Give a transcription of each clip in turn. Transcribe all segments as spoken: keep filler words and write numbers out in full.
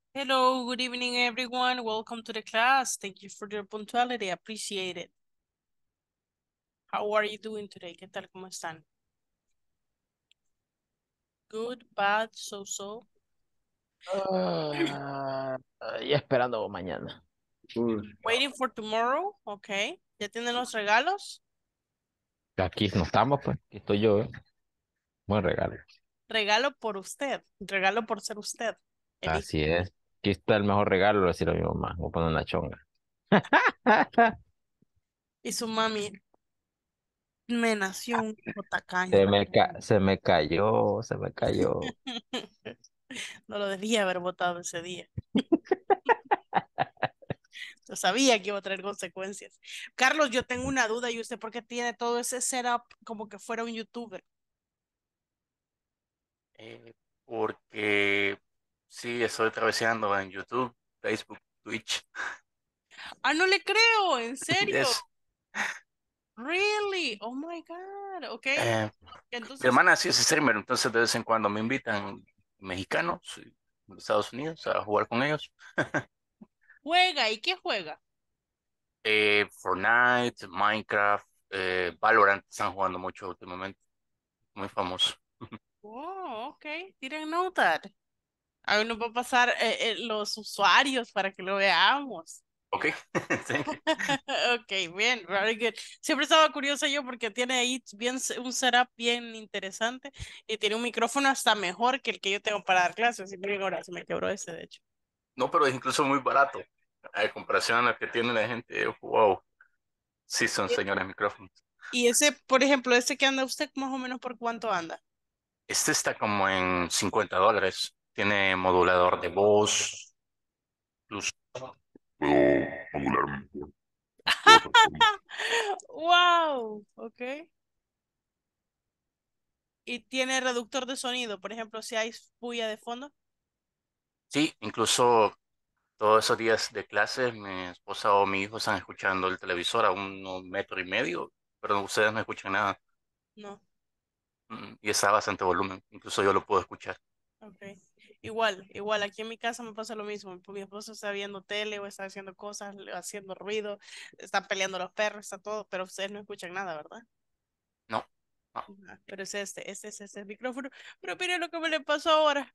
Hello, good evening, everyone. Welcome to the class. Thank you for your punctuality. Appreciate it. How are you doing today? ¿Qué tal? ¿Cómo están? Good, bad, so-so. Ah, y esperando mañana. Uy. Waiting for tomorrow. Okay. ¿Ya tienen los regalos? Aquí no estamos, pues. Aquí estoy yo, ¿eh? Buen regalo. Regalo por usted. Regalo por ser usted. El hijo. Así es. Aquí está el mejor regalo, lo decía mi mamá. Voy a poner una chonga. Y su mami me nació un hijo tacaño. Se me ca- se me cayó, se me cayó. No lo debía haber votado ese día. Yo sabía que iba a traer consecuencias. Carlos, yo tengo una duda. ¿Y usted por qué tiene todo ese setup como que fuera un youtuber? Eh, porque sí, estoy traveseando en YouTube, Facebook, Twitch. Ah, no le creo, en serio. Es, Really? Oh my God. Ok. eh, mi Entonces, hermana sí es streamer, entonces de vez en cuando me invitan mexicanos y de Estados Unidos a jugar con ellos. juega. ¿Y qué juega? Eh, Fortnite, Minecraft, eh, Valorant están jugando mucho últimamente, muy famoso. Oh, ok. Didn't know that. A ver, nos va a pasar eh, eh, los usuarios para que lo veamos. Ok, thank you. Ok, bien, very good. Siempre estaba curiosa yo porque tiene ahí bien se- un setup bien interesante y tiene un micrófono hasta mejor que el que yo tengo para dar clases. Y miren, ahora se me quebró ese, de hecho. No, pero es incluso muy barato. A comparación a lo que tiene la gente, wow, sí son señores micrófonos. Y ese, por ejemplo, ese que anda usted, más o menos por cuánto anda. Este está como en cincuenta dólares. Tiene modulador de voz, plus puedo modular mi voz de otra forma. Wow, ok. Y tiene reductor de sonido, por ejemplo, si hay bulla de fondo. Sí, incluso todos esos días de clase, mi esposa o mi hijo están escuchando el televisor a unos metro y medio, pero ustedes no escuchan nada. No, Mm, Y está a bastante volumen. Incluso yo lo puedo escuchar. ok. Igual, igual, aquí en mi casa me pasa lo mismo. Mi mi esposo está viendo tele o está haciendo cosas, le- haciendo ruido, están peleando los perros, está todo, pero ustedes no escuchan nada, ¿verdad? No, no. Ajá, pero es este, este es este micrófono. Pero mire lo que me le pasó ahora.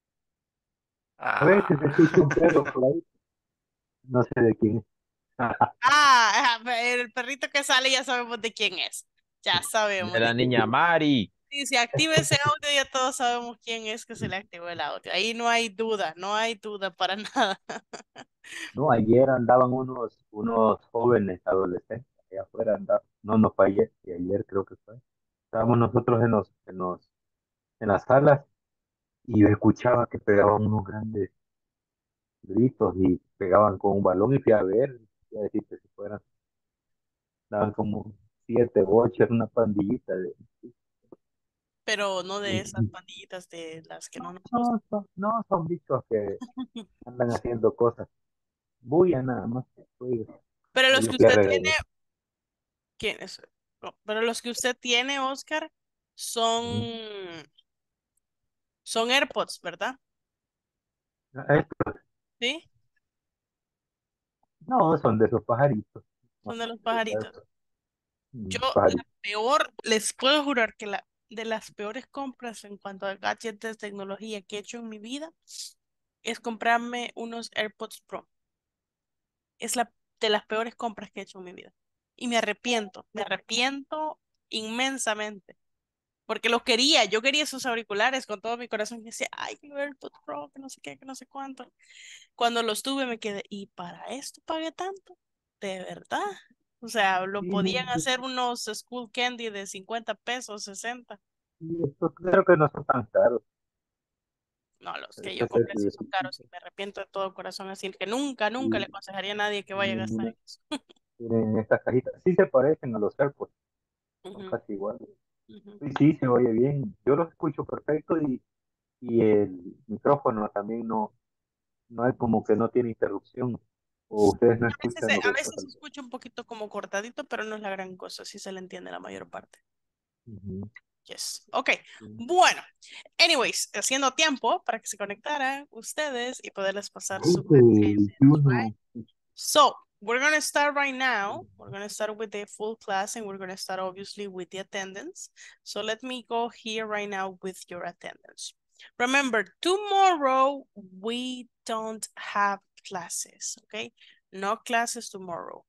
A veces se Ah, escucha un perro por ahí, no sé de quién es. Ah, el perrito que sale ya sabemos de quién es. Ya De sabemos la de quién. niña Mari. Si se activa ese audio, ya todos sabemos quién es que se le activó el audio. Ahí no hay duda, no hay duda para nada. No, ayer andaban unos, unos jóvenes adolescentes allá afuera, andaban, no, no fue ayer, y ayer creo que fue. Estábamos nosotros en los, en los, en las salas y yo escuchaba que pegaban unos grandes gritos y pegaban con un balón y fui a ver, y a decir que si fueran, daban como siete, ocho, era una pandillita de... Pero no de esas pandillitas de las que no No, nos gustan. no, son, no, son bichos que andan haciendo cosas, bulla nada más, ruido. Pero Yo los les que fui a usted tiene, regañar. ¿quiénes? No, pero los que usted tiene, Oscar, son, son AirPods, ¿verdad? Ah, Sí, no, son de esos pajaritos. No son de son los de pajaritos. esos, Yo, mm, la pajaritos. peor, les puedo jurar que la de las peores compras en cuanto a gadgets de tecnología que he hecho en mi vida es comprarme unos AirPods Pro. Es la de las peores compras que he hecho en mi vida. Y me arrepiento, me arrepiento inmensamente. Porque los quería, yo quería esos auriculares con todo mi corazón. Y decía, ay, quiero AirPods Pro, que no sé qué, que no sé cuánto. Cuando los tuve me quedé, ¿y para esto pagué tanto? ¿De verdad? O sea, lo Sí, no, podían hacer unos School Candy de cincuenta pesos, sesenta. y esto creo que no son tan caros. No, los que Es yo hacer compré sí de son caros y me arrepiento de todo corazón. Así que nunca, nunca le y, aconsejaría a nadie que y vaya a gastar mira, en eso. miren estas cajitas. Sí se parecen a los AirPods, son Ujú, casi iguales. ujú. Sí, sí, se oye bien. Yo los escucho perfecto y, y el micrófono también no, no hay como que no tiene interrupción. O ustedes no A veces, se- escuchan los a otros. veces se escucha un poquito como cortadito, pero no es la gran cosa, sí se le entiende la mayor parte. Ujú. Yes. Ok. Bueno. Anyways, haciendo tiempo para que se conectaran ustedes y poderles pasar su Okay, you right? know. So, we're going to start right now. We're going to start with the full class and we're going to start obviously with the attendance. So let me go here right now with your attendance. Remember, tomorrow we don't have classes, okay? No classes tomorrow.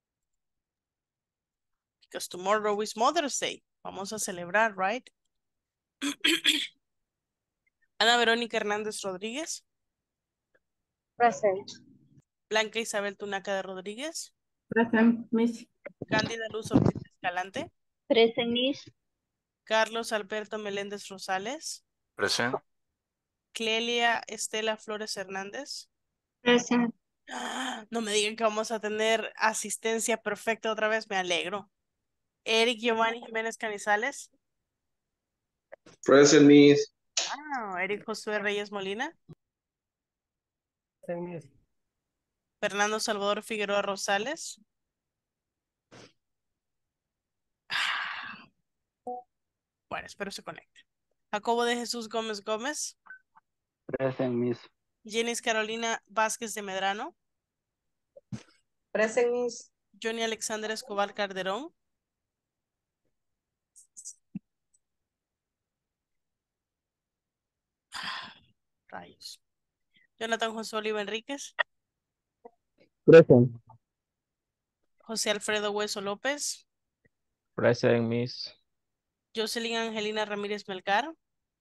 Because tomorrow is Mother's Day. Vamos a celebrar, right? Ana Verónica Hernández Rodríguez. Present. Blanca Isabel Tunaca de Rodríguez. Present, Miss. Cándida Luz Ortiz Escalante. Present, Miss. Carlos Alberto Meléndez Rosales. Presente. Clelia Estela Flores Hernández. Present. Ah, no me digan que vamos a tener asistencia perfecta otra vez, me alegro. Eric Giovanni Jiménez Canizales. Present, Miss. Ah, Eric Josué Reyes Molina. Present, Miss. Fernando Salvador Figueroa Rosales. Ah, bueno, espero se conecte. Jacobo de Jesús Gómez Gómez. Present, Miss. Jenis Carolina Vázquez de Medrano. Present, Miss. Johnny Alexander Escobar Calderón. Ah, rayos. Jonathan José Oliva Enríquez. Present. José Alfredo Hueso López. Present, Miss. Jocelyn Angelina Ramírez Melgar.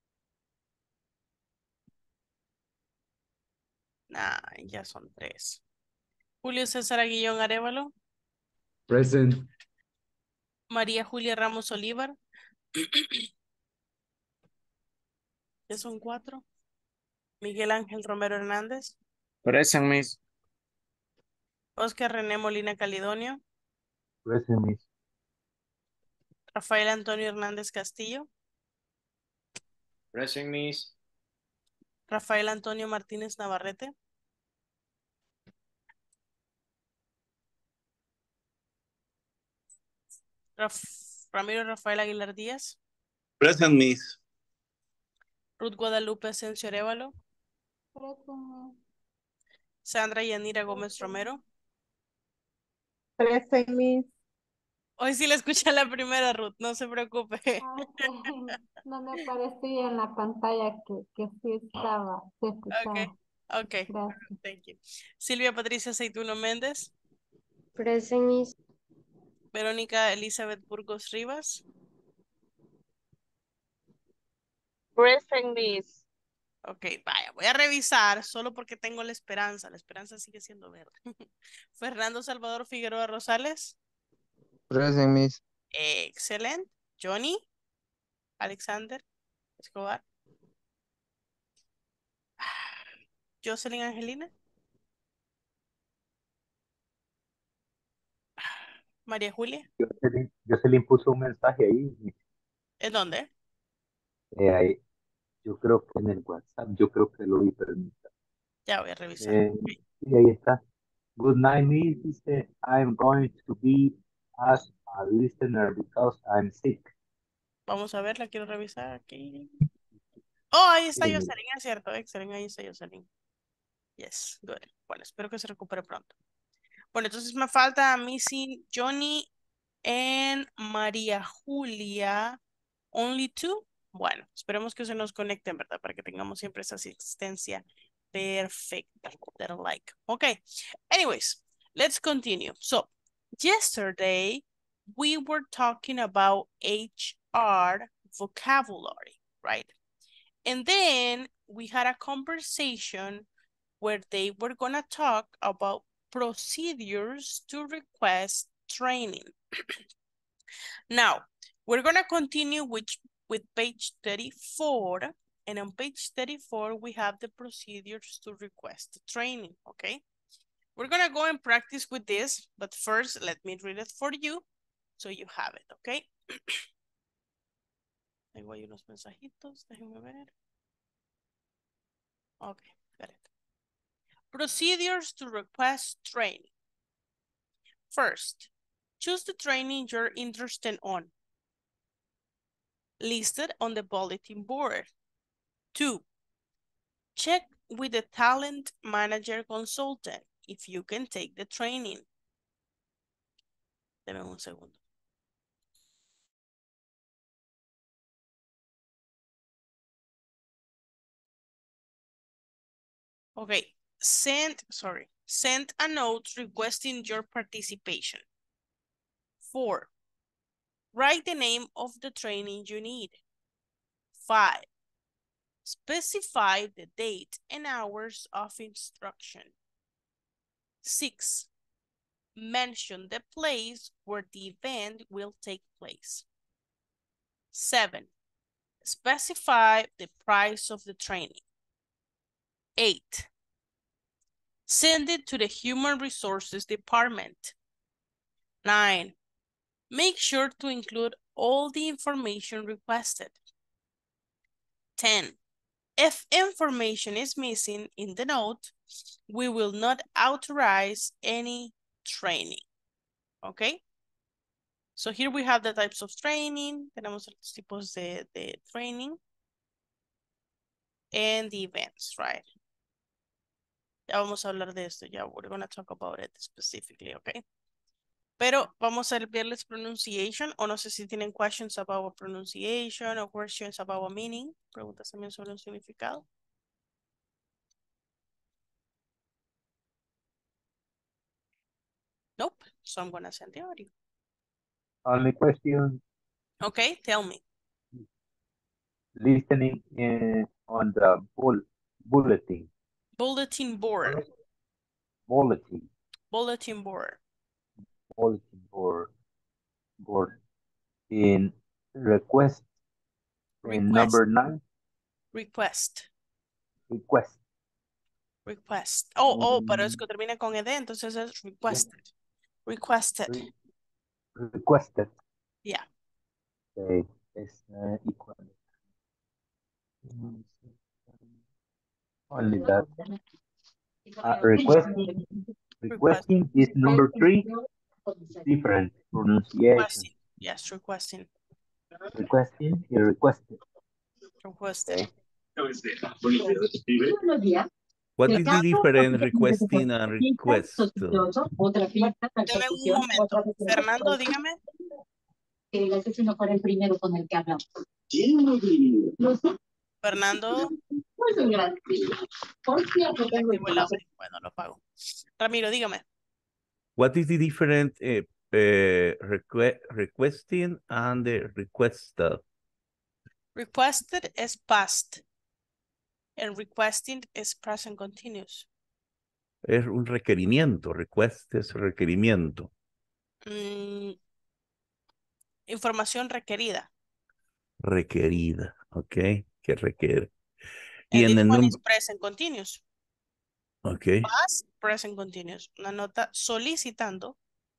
Nah, ya son tres. Julio César Aguillón Arevalo. Present. María Julia Ramos Olivar. Ya son cuatro. Miguel Ángel Romero Hernández. Present, Miss. Oscar René Molina Calidonio. Present, Miss. Rafael Antonio Hernández Castillo. Present, Miss. Rafael Antonio Martínez Navarrete. Raf- Ramiro Rafael Aguilar Díaz. Present, Miss. Ruth Guadalupe Asensio Arevalo. Sandra Yanira Gómez Romero. Present, Miss. Hoy sí le escuché la primera, Ruth, no se preocupe. Ah, ok. No me parecía en la pantalla que, que sí estaba, se escuchaba. Ok, ok. Gracias. Thank you. Silvia Patricia Aceituno Méndez. Present, Miss. Verónica Elizabeth Burgos Rivas. Present, Miss. Ok, vaya, voy a revisar solo porque tengo la esperanza. La esperanza sigue siendo verde. Fernando Salvador Figueroa Rosales. Present, Miss. Excelente. Johnny Alexander Escobar. Jocelyn Angelina. María Julia. Jocelyn, Jocelyn puso un mensaje ahí, ¿En dónde? eh, ahí. Yo creo que en el WhatsApp, yo creo que lo vi, pero no está. Ya voy a revisar. Eh, Ok. sí, ahí está. Good night, Miss. Dice, I'm going to be as a listener because I'm sick. Vamos a ver, la quiero revisar aquí. Oh, ahí está Sí, Jocelyn, es cierto. Excelente, ahí está Jocelyn. Yes, good. Bueno, espero que se recupere pronto. Bueno, entonces me falta Missy, Johnny and María Julia. Only two. Bueno, esperemos que se nos conecten, ¿verdad? Para que tengamos siempre esa asistencia perfecta. That I like. Okay. Anyways, let's continue. So, yesterday we were talking about H R vocabulary, right? And then we had a conversation where they were going to talk about procedures to request training. Now, we're going to continue with, with page thirty-four. And on page thirty-four, we have the procedures to request training, okay? We're going to go and practice with this, but first, let me read it for you so you have it, okay? Tengo ahí unos mensajitos, déjenme ver. Okay, got it. Procedures to request training. First, choose the training you're interested on. listed on the bulletin board. Two, check with the talent manager consultant if you can take the training. Deme un segundo. Okay, send, sorry, send a note requesting your participation. Four, write the name of the training you need. Five, specify the date and hours of instruction. Six, mention the place where the event will take place. Seven, specify the price of the training. Eight, send it to the Human Resources Department. Nine, make sure to include all the information requested. Ten, if information is missing in the note, we will not authorize any training. Okay? So here we have the types of training. Tenemos los tipos de, de training. And the events, right? Ya vamos a hablar de esto. Ya, we're going to talk about it specifically, okay? Pero vamos a verles pronunciation, o no sé si tienen questions about pronunciation or questions about a meaning. Preguntas también sobre un significado. Nope, so I'm gonna send the audio. Only question, Okay, tell me. listening in, on the bull, bulletin. Bulletin board. Bulletin. Bulletin board. Bulletin board. Board. In request. In Request. number nine. Request. Request. Request. Oh, oh, pero es Mm, que termina con ed, entonces es requested. Requested. re- requested. Yeah. Okay. Es uh, equal. Mm, Only that. Uh, requesting. Requesting is number three. Different pronunciation. Requesting. Yes, requesting. Requesting y requested. Requested. Okay. What is the difference requesting and request? Deme un momento. Fernando, dígame. Fernando. Activo el audio. Bueno, lo apago. Ramiro, dígame. What is the difference uh, uh, request, requesting and the requested? Requested es past. And requesting es present continuous. Es un requerimiento, request es requerimiento. Mm, información requerida. Requerida, ok, que requiere. Y And en this el one is número, present continuous. ok, Past, present continuous. Una nota solicitando.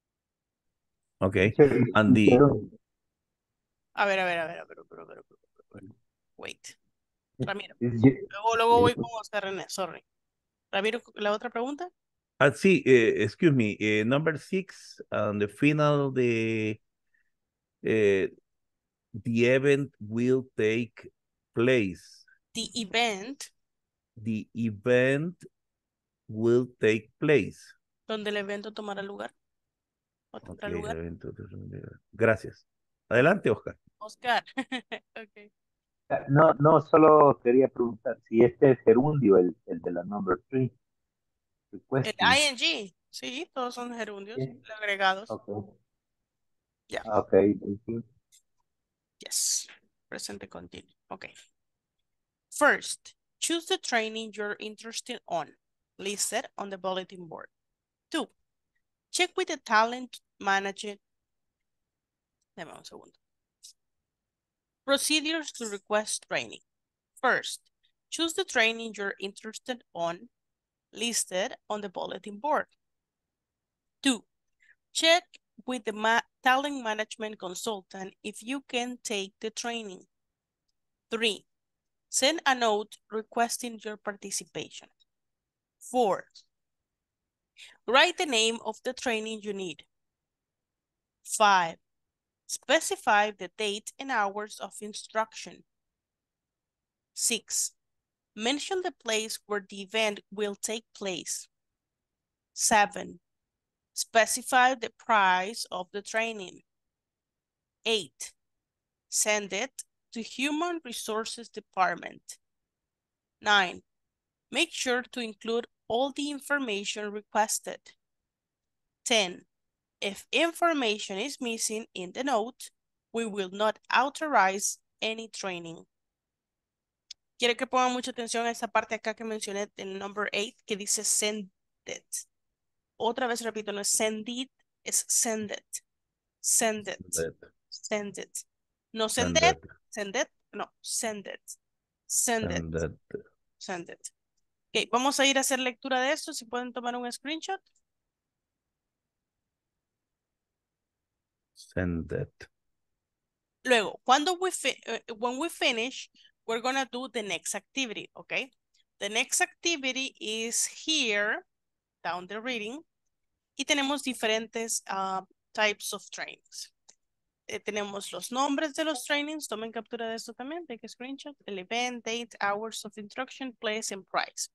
ok, Teacher, and the, hicieron- A ver, a ver, a ver, a ver, a ver, a ver, a ver, a ver. Wait. Ramiro. is ye- Luego, luego voy con Oscar René, sorry. Ramiro, ¿la otra pregunta? ah, sí, eh, excuse me, eh, number six, and the final, the, eh, the event will take place. The event, The event will take place. donde el evento tomará lugar. ¿O Ok, tendrá el lugar? evento. Gracias. Adelante, Oscar. Oscar. Ok. No, no, solo quería preguntar si este es gerundio, el, el de la number three. El Requesting. ing. Sí, todos son gerundios Sí. agregados. Okay. Yeah. Okay, thank you. Yes. Presente continuo. Okay. First, choose the training you're interested on, listed on the bulletin board. Two, check with the talent manager. Deme un segundo. Procedures to request training. First, choose the training you're interested on, listed on the bulletin board. Two, check with the ma talent management consultant if you can take the training. Three, send a note requesting your participation. Four, write the name of the training you need. Five, Specify the date and hours of instruction. Six, mention the place where the event will take place. Seven, specify the price of the training. Eight, send it to Human Resources Department. Nine, make sure to include all the information requested. Ten, if information is missing in the note, we will not authorize any training. Quiero que pongan mucha atención a esa parte acá que mencioné en number eight, que dice send it. Otra vez repito, no es send it, es send it. Send it. Send it. Send it. No send, Send it, it. send it, no, send it. Send, Send it. it. Send it. Ok, vamos a ir a hacer lectura de esto. Si pueden tomar un screenshot. Send it. Luego, cuando we fi- uh, when we finish, we're gonna do the next activity, okay? The next activity is here, down the reading, y tenemos diferentes uh, types of trainings. Eh, tenemos los nombres de los trainings, tomen captura de esto también, take a screenshot, el event, date, hours of instruction, place, and price.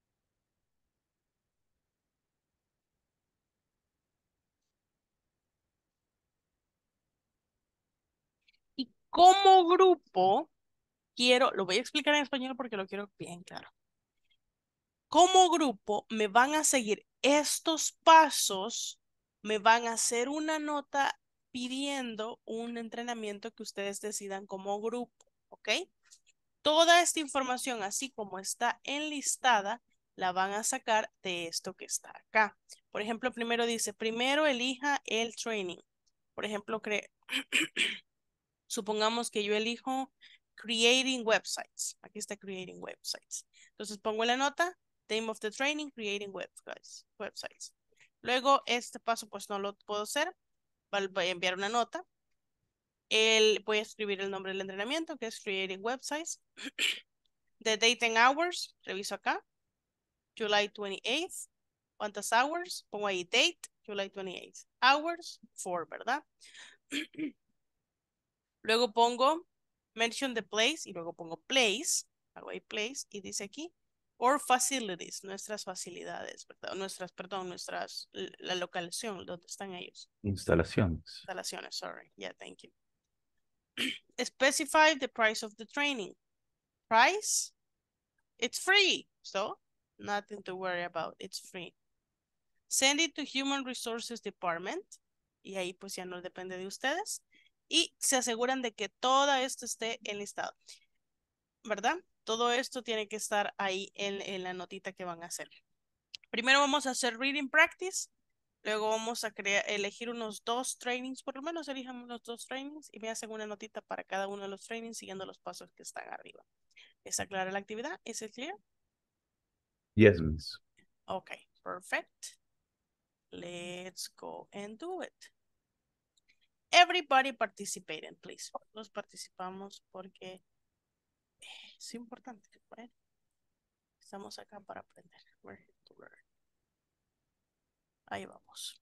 Y como grupo, quiero, lo voy a explicar en español porque lo quiero bien claro. Como grupo me van a seguir estos pasos, me van a hacer una nota pidiendo un entrenamiento que ustedes decidan como grupo, ¿ok? Toda esta información, así como está enlistada, la van a sacar de esto que está acá. Por ejemplo, primero dice, primero elija el training. Por ejemplo, cre supongamos que yo elijo Creating Websites. Aquí está Creating Websites. Entonces pongo la nota, Name of the Training, Creating Websites. websites. Luego, este paso pues no lo puedo hacer. Voy a enviar una nota. El, voy a escribir el nombre del entrenamiento, que es Creating Websites. The date and hours, reviso acá. July twenty-eighth. ¿Cuántas hours? Pongo ahí date, July twenty-eighth. Hours, four, ¿verdad? Luego pongo mention the place y luego pongo place, hago ahí place y dice aquí, or facilities, nuestras facilidades, ¿verdad? Nuestras, perdón, nuestras, la localización, donde están ellos. Instalaciones. Instalaciones, sorry. Yeah, thank you. Specify the price of the training. Price? It's free, so nothing to worry about, it's free. Send it to Human Resources Department y ahí pues ya no depende de ustedes. Y se aseguran de que todo esto esté enlistado, ¿verdad? Todo esto tiene que estar ahí en, en la notita que van a hacer. Primero vamos a hacer reading practice, luego vamos a crear, elegir unos dos trainings, por lo menos elijamos los dos trainings y me hacen una notita para cada uno de los trainings siguiendo los pasos que están arriba. ¿Está clara la actividad? ¿Es it clear? Yes, miss. Okay, perfect. Let's go and do it. Everybody participating, please. Todos participamos porque es importante. ¿Vale? Estamos acá para aprender. We're here to learn. Ahí vamos.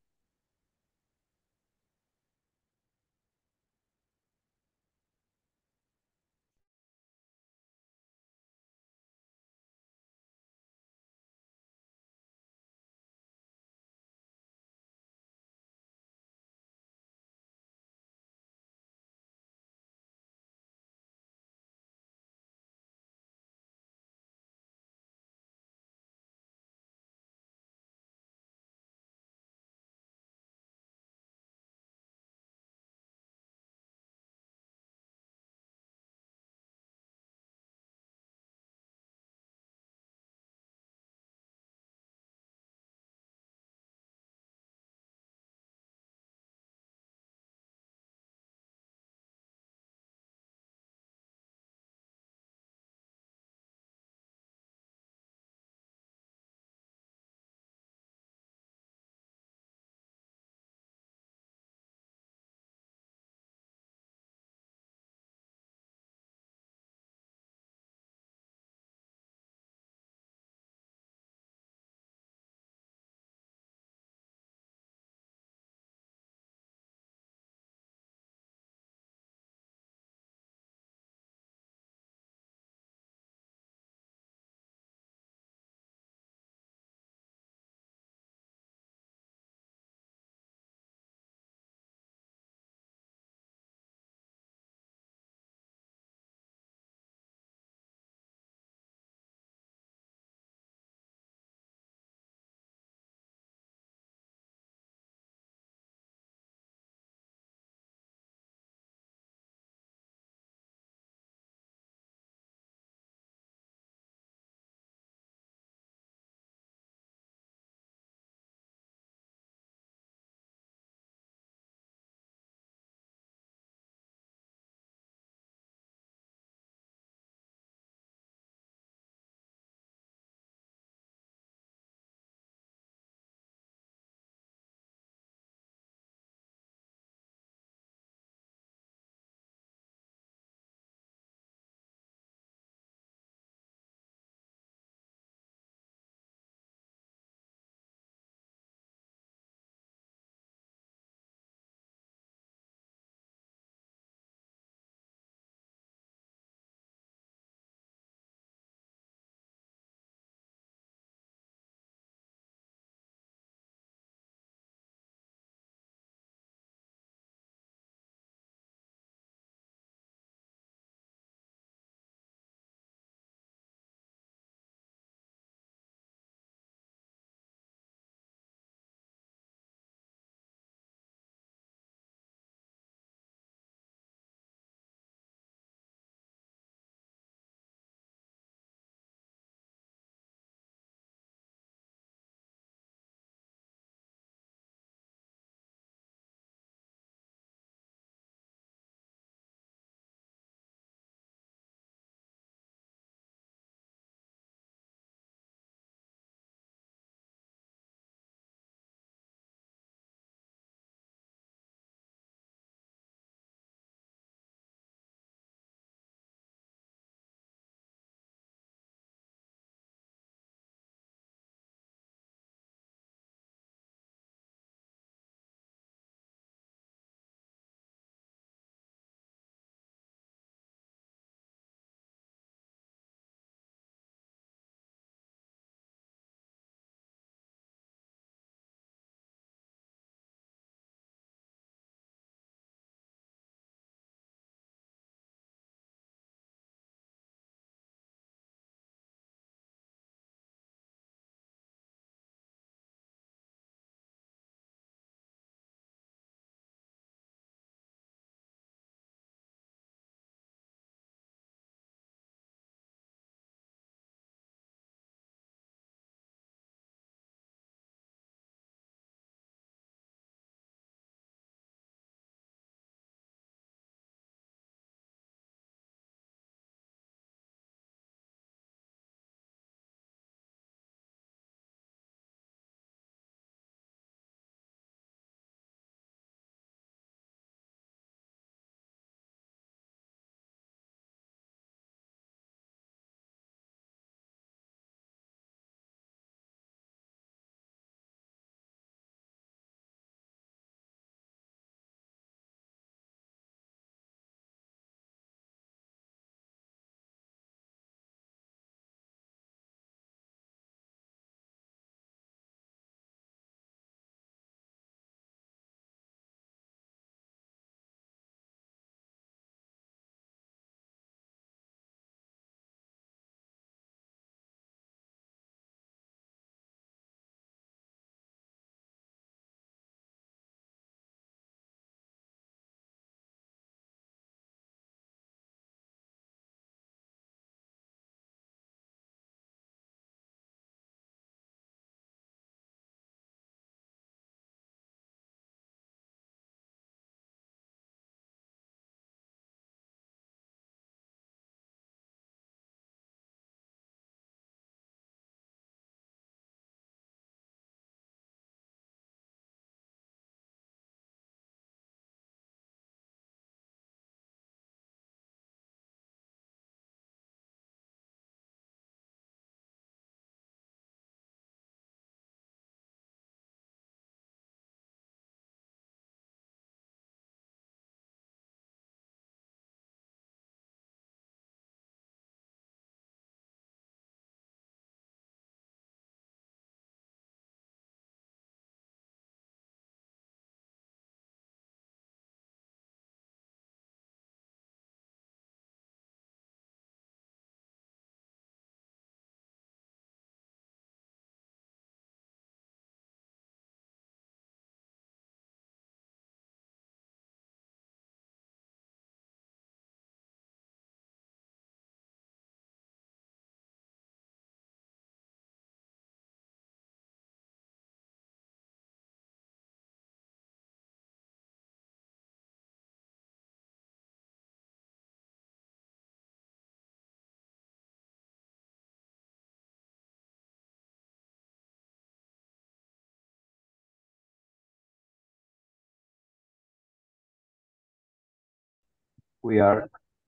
We are,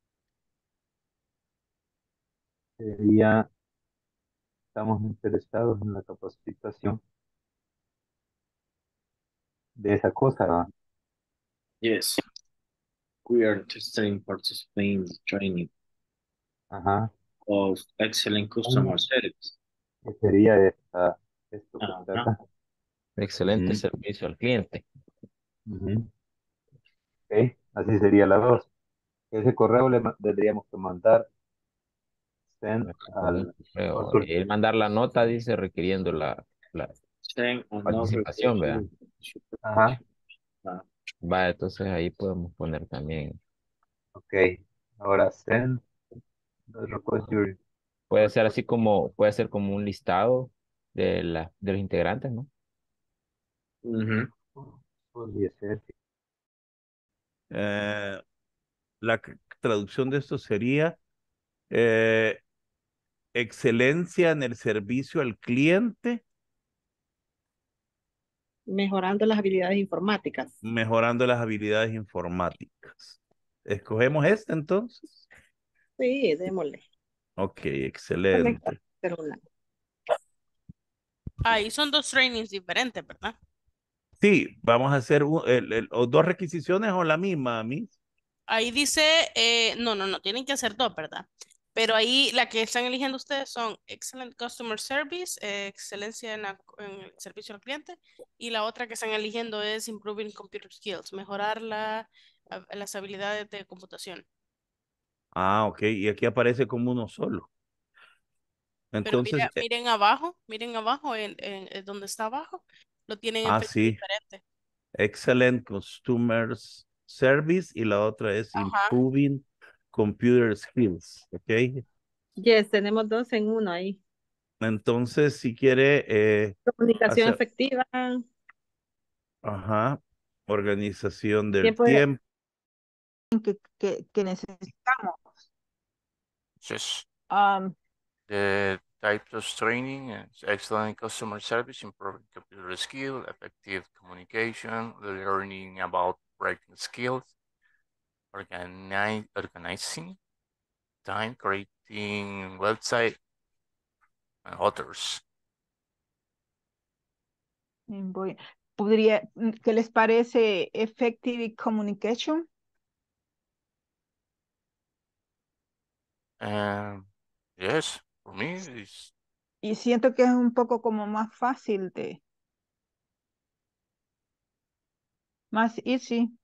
sería, estamos interesados en la capacitación de esa cosa, ¿verdad? Yes. We are interested in participating in the training Ajá. of excellent customer service. ¿Qué sería esta, esto que está Ajá. acá? Excelente Ujú, servicio al cliente. ujú. Ok, así sería la dos. Ese correo le ma- tendríamos que mandar send Con un al correo. otro. Y él mandar la nota, dice, requiriendo la, la Send another participación, vea. Ajá, Ah, Va, entonces ahí podemos poner también. ok. Ahora send the request your Puede ser así como, puede ser como un listado de, la, de los integrantes, ¿no? ujú. podría ser. Eh, la c- traducción de esto sería eh, excelencia en el servicio al cliente, Mejorando las habilidades informáticas. mejorando las habilidades informáticas. ¿Escogemos este entonces? Sí, démosle. Ok, Démosle excelente. hacer una. Ahí son dos trainings diferentes, ¿verdad? Sí, vamos a hacer un- el- el- o dos requisiciones o la misma, Miss. Ahí dice, eh, no, no, no, tienen que hacer dos, ¿verdad? Pero ahí la que están eligiendo ustedes son Excellent Customer Service, eh, excelencia en, la- en el servicio al cliente, y la otra que están eligiendo es Improving Computer Skills, mejorar la, hab- las habilidades de computación. Ah, ok, y aquí aparece como uno solo. Pero Entonces, mira, eh, miren abajo, miren abajo, en, en- en donde está abajo, lo tienen en ah, fecha sí, diferente. Excellent Customer Service y la otra es Ajá. Improving Computer Skills, ok. Yes, tenemos dos en uno ahí. Entonces, si quiere eh, Comunicación hacer, efectiva, ajá, organización del tiempo de... tiempo, que, que, que necesitamos. Yes. Um, The types of training is excellent customer service, improving computer skill, effective communication, learning about writing skills, organize, organizing time, creating website, and others. mm, voy, podría, mm, ¿qué les parece effective communication? Um, yes, for me, it's Y siento que es un poco como más fácil de, más easy.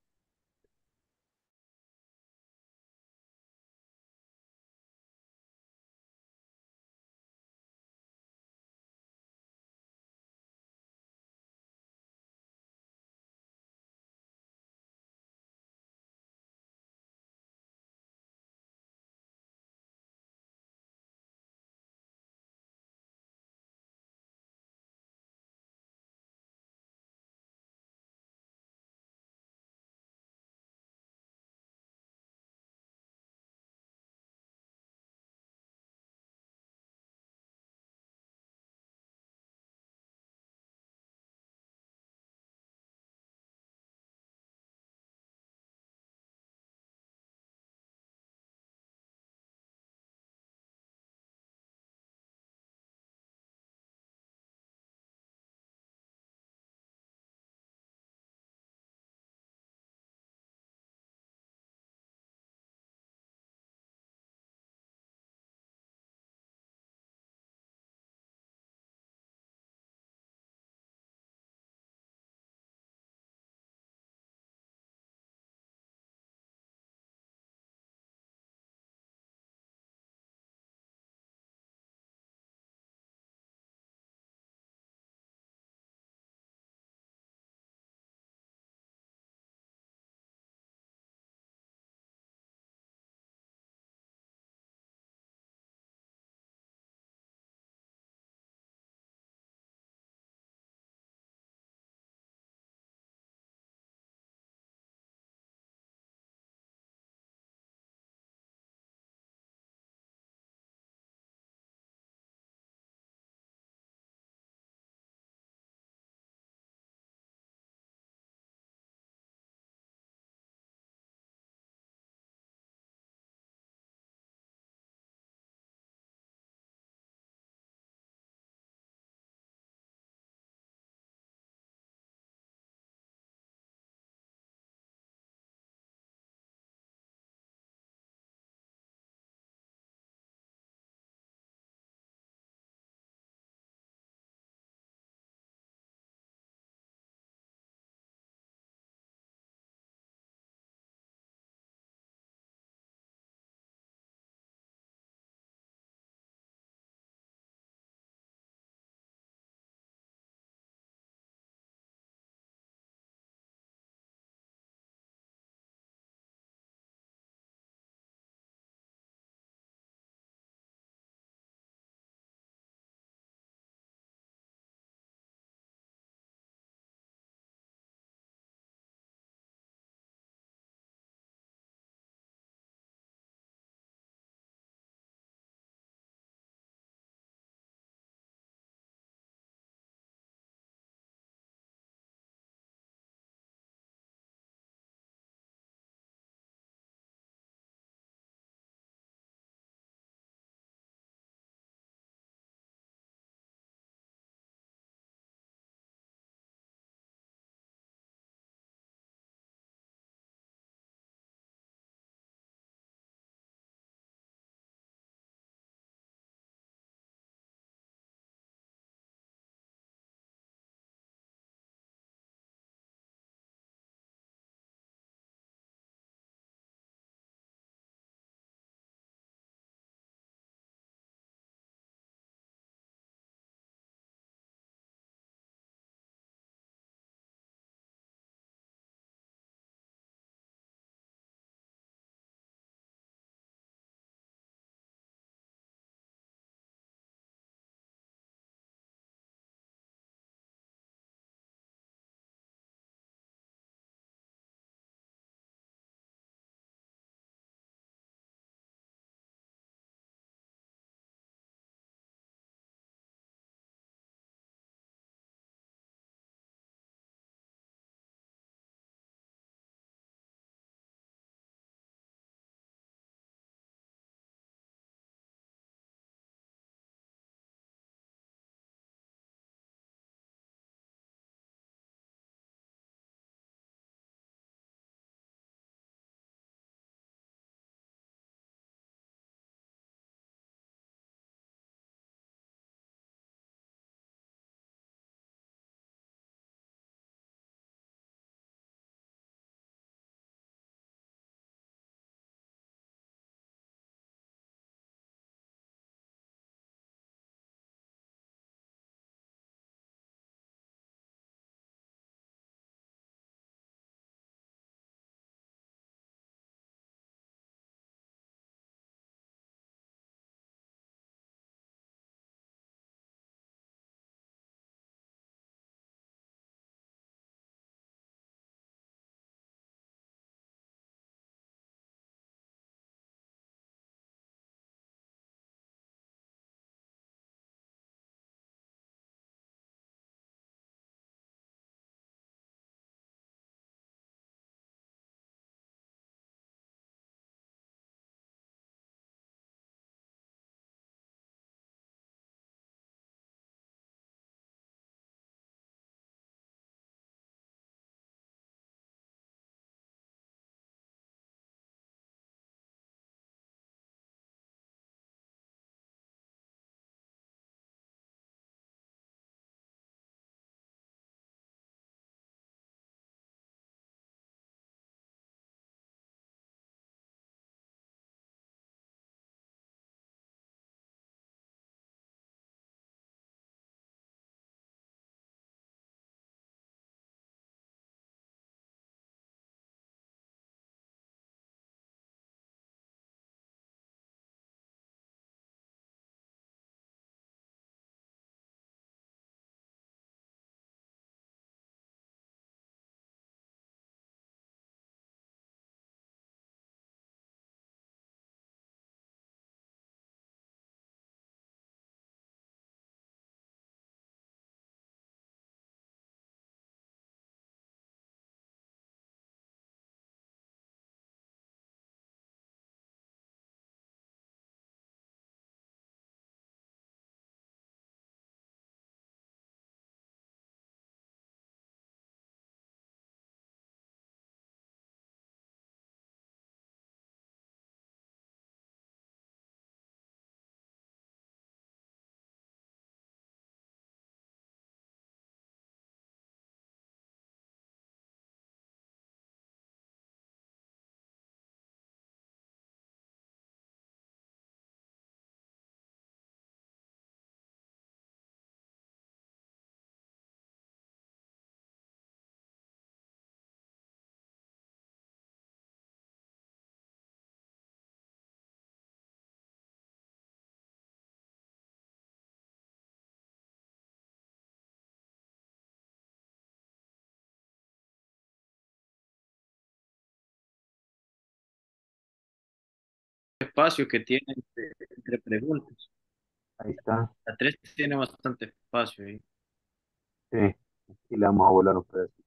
espacio que tiene entre, entre preguntas. Ahí está. La tres tiene bastante espacio ahí. Sí. Y le vamos a volar un pedacito.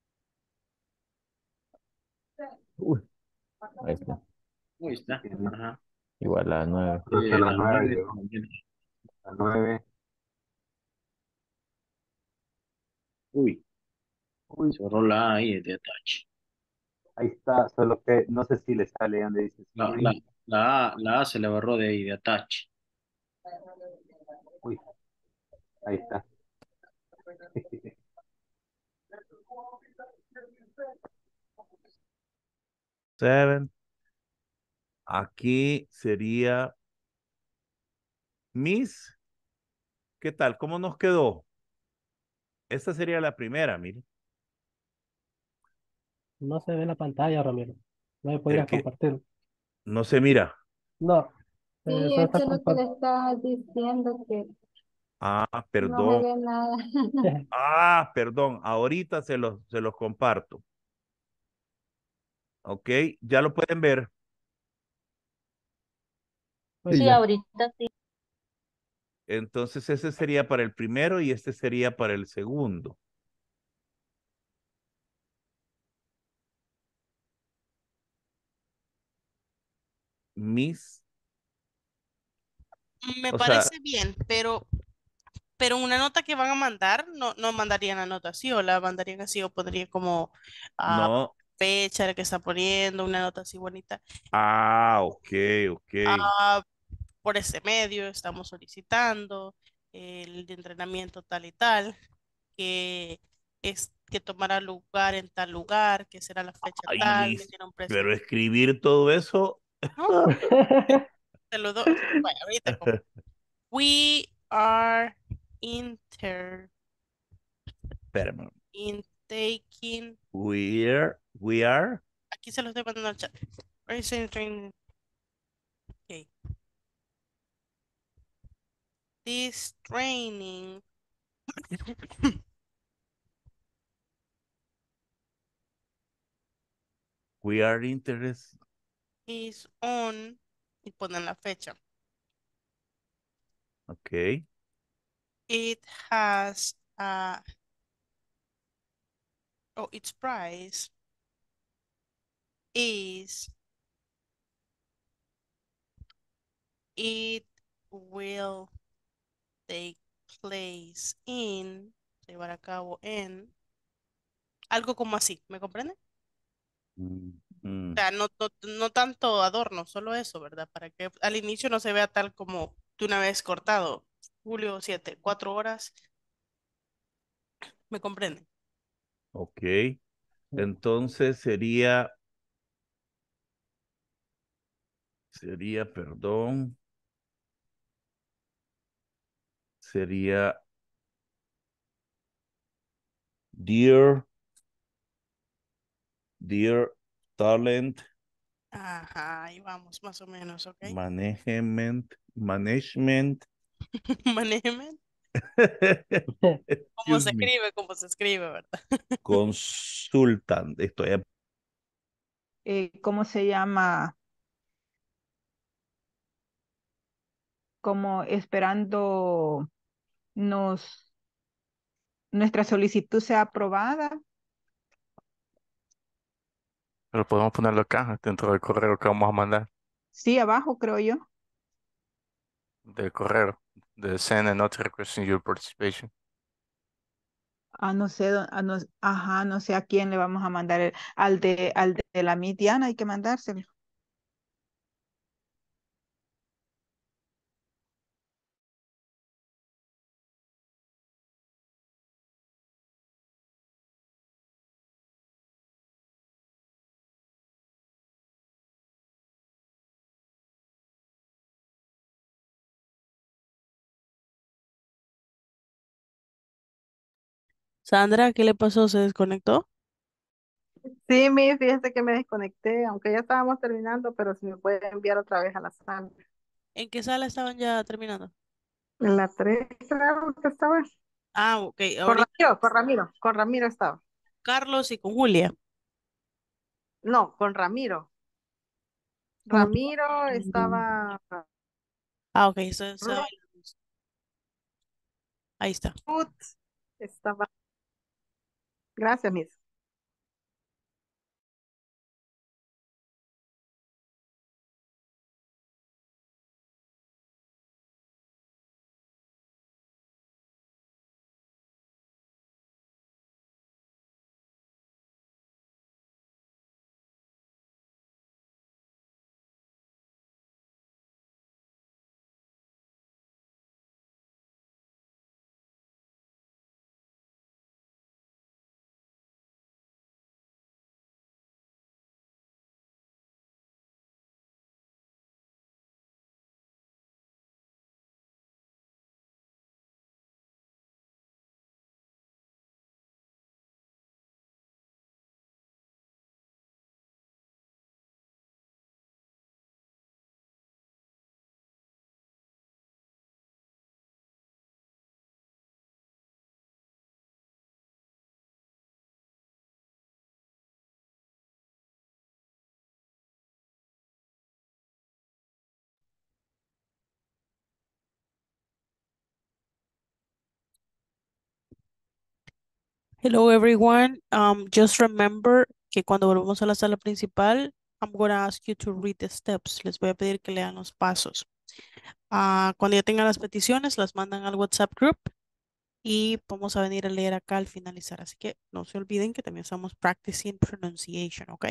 Uy, ahí está. Ahí está. Tiene- Ajá. Igual a nueve. Entonces Eh, la la nueve nueve llegó. también. La nueve. Uy, Uy, se borró la A ahí de attach. ahí está. Solo que no sé si le sale donde dice La, la, screen. la A, la A se le borró de ahí de attach. Uy, ahí está. Seven. Aquí sería Miss. ¿Qué tal? ¿Cómo nos quedó? Esta sería la primera, mire. No se ve la pantalla, Ramiro. No me El podrías que compartir. no se mira. No, eh, Sí, solo eso está es lo que le compartiendo. estaba diciendo, que Ah, no se perdón. ve nada. Ah, perdón. Ahorita se los, se los comparto. Ok, ya lo pueden ver. Sí, ya. ahorita sí. Entonces ese sería para el primero y este sería para el segundo. Miss, Me o sea, parece bien, pero, pero una nota que van a mandar, no, no mandarían la nota así, o la mandarían así, o pondría como ah, no. fecha la que está poniendo, una nota así bonita. Ah, ok, ok. Ah, por ese medio estamos solicitando el de entrenamiento tal y tal, que es que tomará lugar en tal lugar, que será la fecha Ay, tal, que Liz, tiene un precio. pero escribir todo eso. ¿No? Te lo doy. Vaya, ahorita como. We are inter Espérame. in taking. We're, we are. Aquí se lo estoy mandando al chat. Racing training. Okay. This training We are interested. is on y ponen la fecha. Ok. It has a oh its price is it will take place in llevar a cabo en algo como así, ¿me comprende? Mm, O mm, sea, no, no, no tanto adorno, solo eso, ¿verdad? Para que al inicio no se vea tal como de una vez cortado. Julio siete cuatro horas, ¿me comprende? ok. Entonces sería, sería, perdón, sería Dear, Dear Talent Ajá, ahí vamos, más o menos, ¿ok? Management, Management. Management, ¿cómo Excuse se me. escribe? ¿Cómo se escribe, verdad? Consultant. Estoy a- Eh, ¿cómo se llama? Como esperando nos, nuestra solicitud sea aprobada. Pero podemos ponerlo acá, dentro del correo que vamos a mandar, Sí, abajo creo yo. del correo, de send and not requesting your participation. Ah, no sé, dó- ah, no, ajá, no sé a quién le vamos a mandar. el- al de, al de la Midiana hay que mandárselo. Sandra, ¿qué le pasó? ¿Se desconectó? Sí, mi, fíjese que me desconecté, aunque ya estábamos terminando, pero si me puede enviar otra vez a la sala. ¿En qué sala estaban ya terminando? En la tres, creo que estaba. Ah, ok, Con ahorita Ramiro, con Ramiro, con Ramiro estaba. Carlos y con Julia. No, con Ramiro. Ramiro, estaba Ah, ok, eso, eso- ahí está. Ruth, estaba. Gracias, Miss. Hello everyone. Um, just remember que cuando volvamos a la sala principal, I'm gonna ask you to read the steps. Les voy a pedir que lean los pasos. Ah, cuando ya tengan las peticiones, las mandan al WhatsApp group y vamos a venir a leer acá al finalizar. Así que no se olviden que también estamos practicing pronunciation, ¿ok?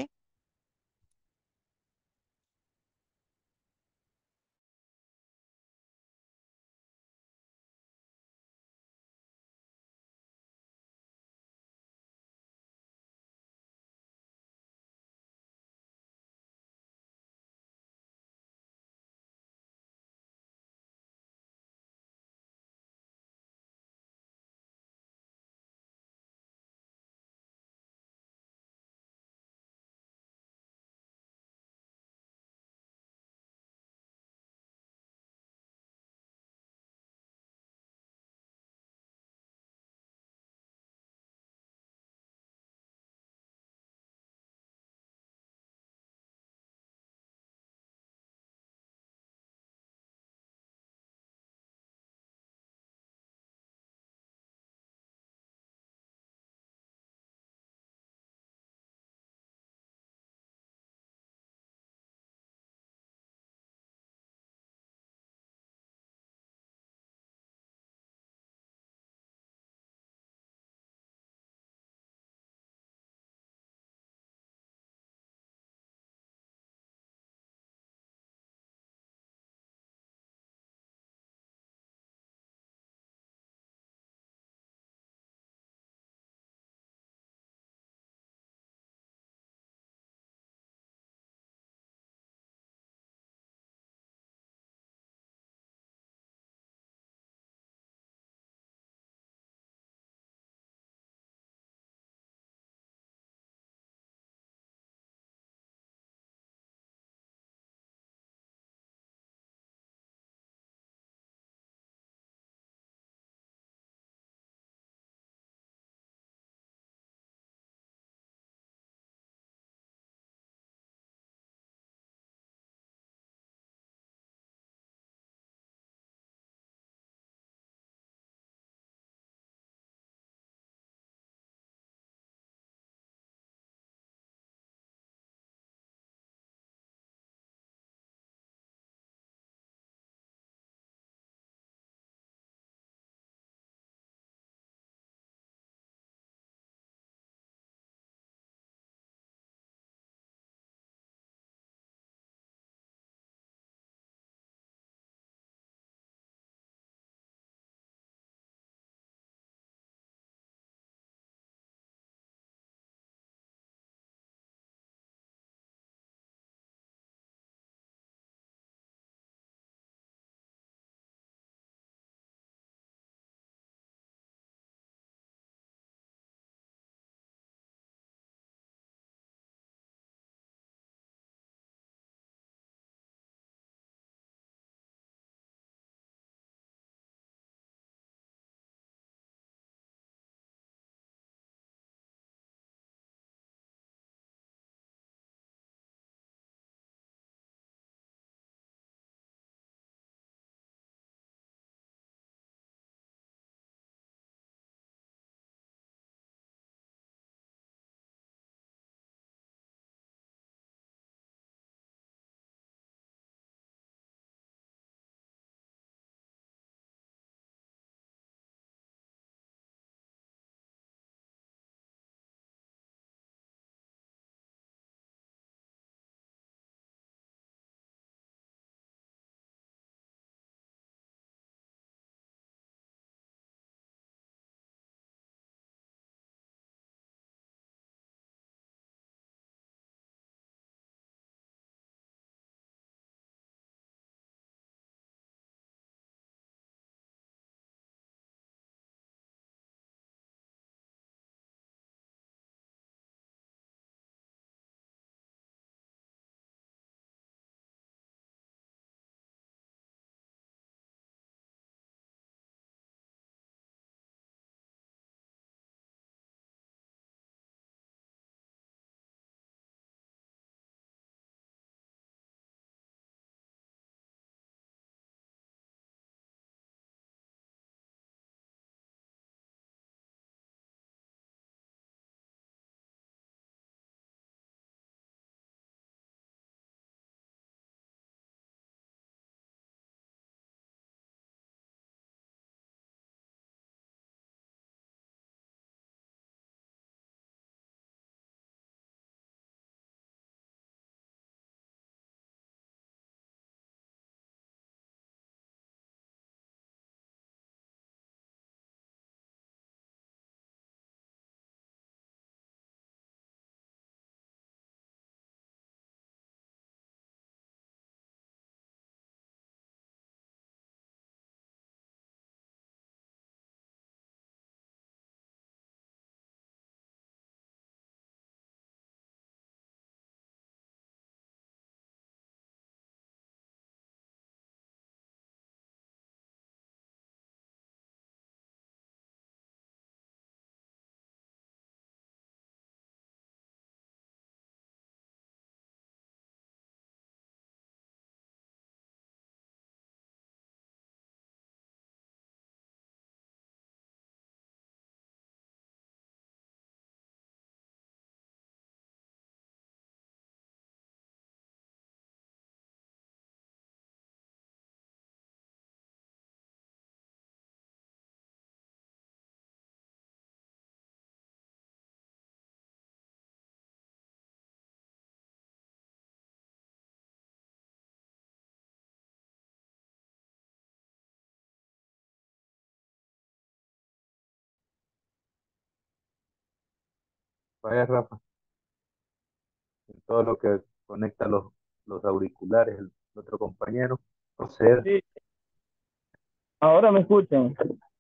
Vaya, Rafa, en todo lo que conecta los, los auriculares, el otro compañero, proceda. Sí, ahora me escuchan.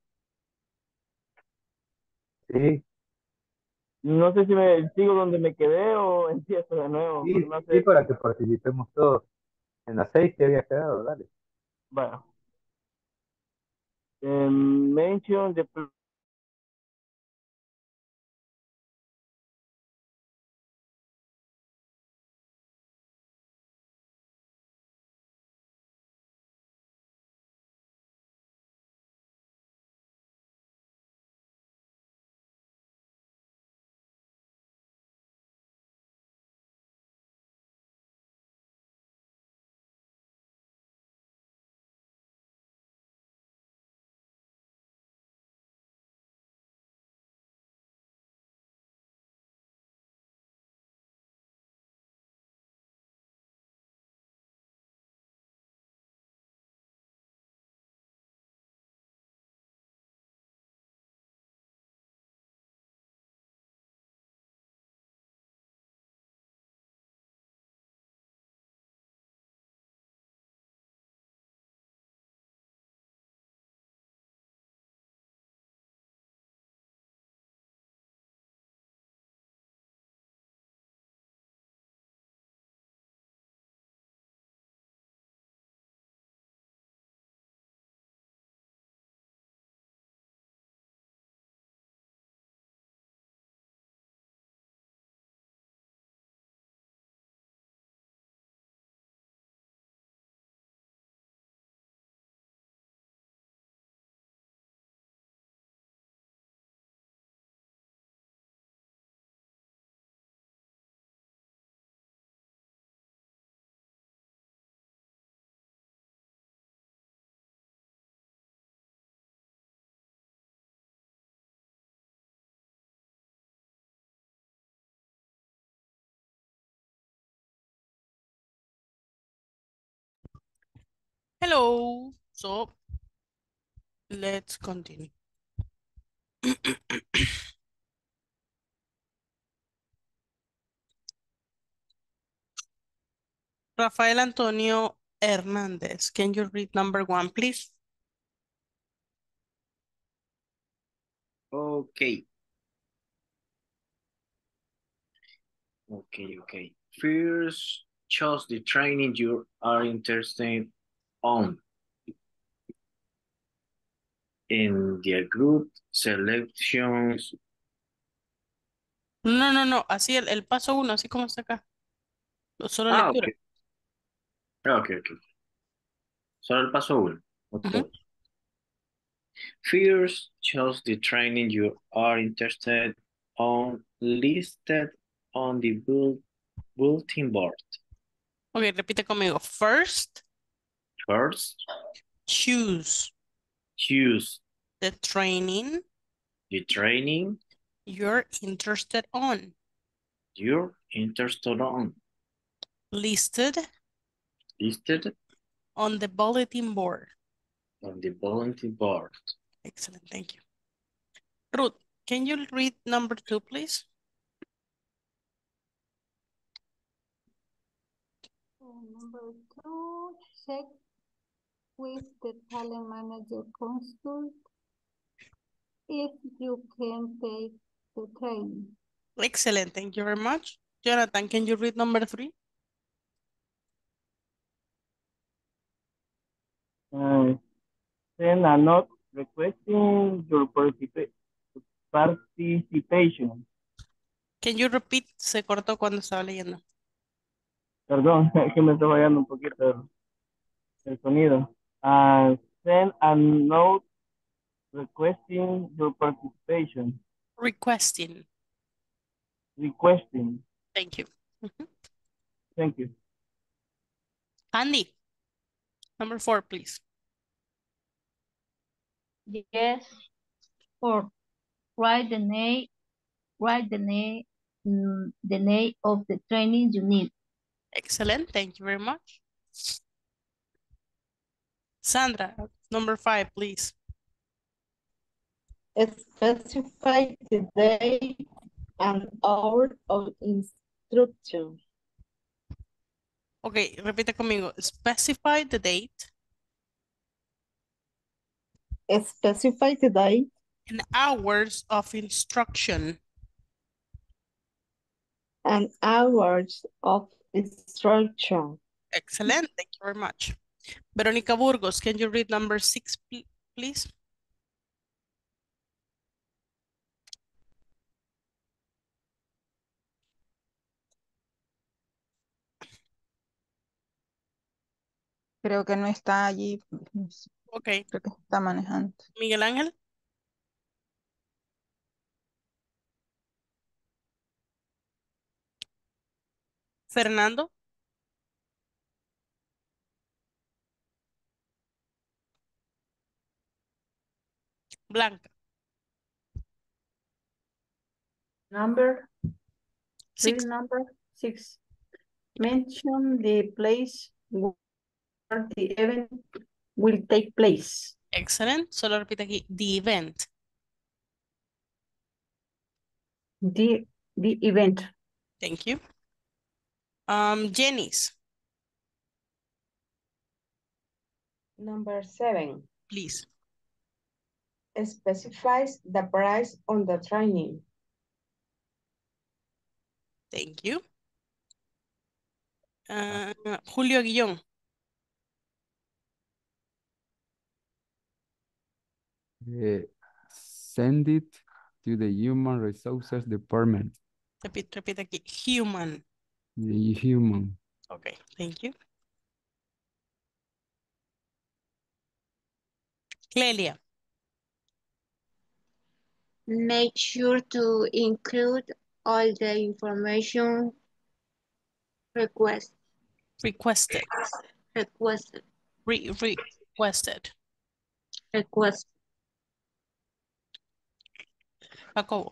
Sí, No sé si me sigo donde me quedé o empiezo de nuevo, sí, porque no sí, sé. para que participemos todos. En las seis que había quedado, dale. Bueno, um, mention the pl- Hello. So let's continue. Rafael Antonio Hernández, can you read number one, please? Okay. Okay, okay. First, choose the training you are interested on. In the group selections. No, no, no, así el, el paso uno, así como está acá. Solo Ah, lectura. okay. Okay, okay. Solo el paso uno. Okay. Ujú. First, choose the training you are interested on listed on the bull- bulletin board. Ok, repite conmigo. First, First, choose choose the training the training you're interested on. you're interested on. Listed Listed on the bulletin board. on the bulletin board. Excellent, thank you. Ruth, can you read number two, please? Uh, number two, check with the talent manager consult if you can take the training. Excellent, thank you very much. Jonathan, can you read number three? uh, send a note requesting your participa- participation. Can you repeat? Se cortó cuando estaba leyendo. Perdón, es que me está fallando un poquito el, el sonido. Uh, send a note requesting your participation. Requesting. Requesting. Thank you. Mhm. Thank you. Andy, number four, please. Yes. Or write the name, write the name, mm, the name of the training you need. Excellent, thank you very much. Sandra, number five, please. Specify the day An hour of instruction. Ok, repite conmigo. Specify the date. Specify the date. And hours of instruction. And hours of instruction. Excellent. Thank you very much. Veronica Burgos, can you read number six, please? Creo que no está allí. Ok. Creo que está manejando. Miguel Ángel. Fernando. Blanca. Number, Six. read number six. Mention the place where the event will take place. Excellent. Solo repite aquí. The event. The, the event. Thank you. Um, Janice, Number seven. please. Specifies the price on the training. Thank you. Uh, Julio Guillón. Uh, send it to the Human Resources Department. Repite, repite aquí. Human. The human. Okay, thank you. Clelia. Make sure to include all the information request, Requested. requested, Re requested. request. Jacobo.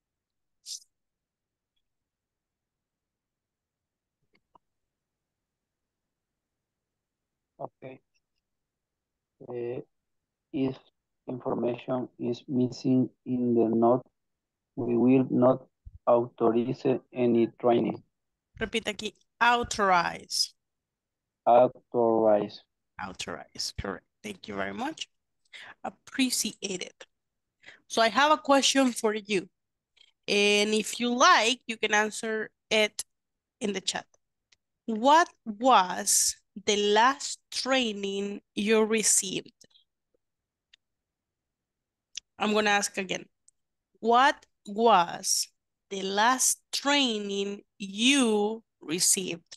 Okay. Uh, if information is missing in the note, we will not authorize any training. Repite aquí. Authorize. Authorize. Authorize. Correct. Thank you very much. Appreciate it. So I have a question for you. And if you like, you can answer it in the chat. What was the last training you received? I'm going to ask again. What was the last training you received?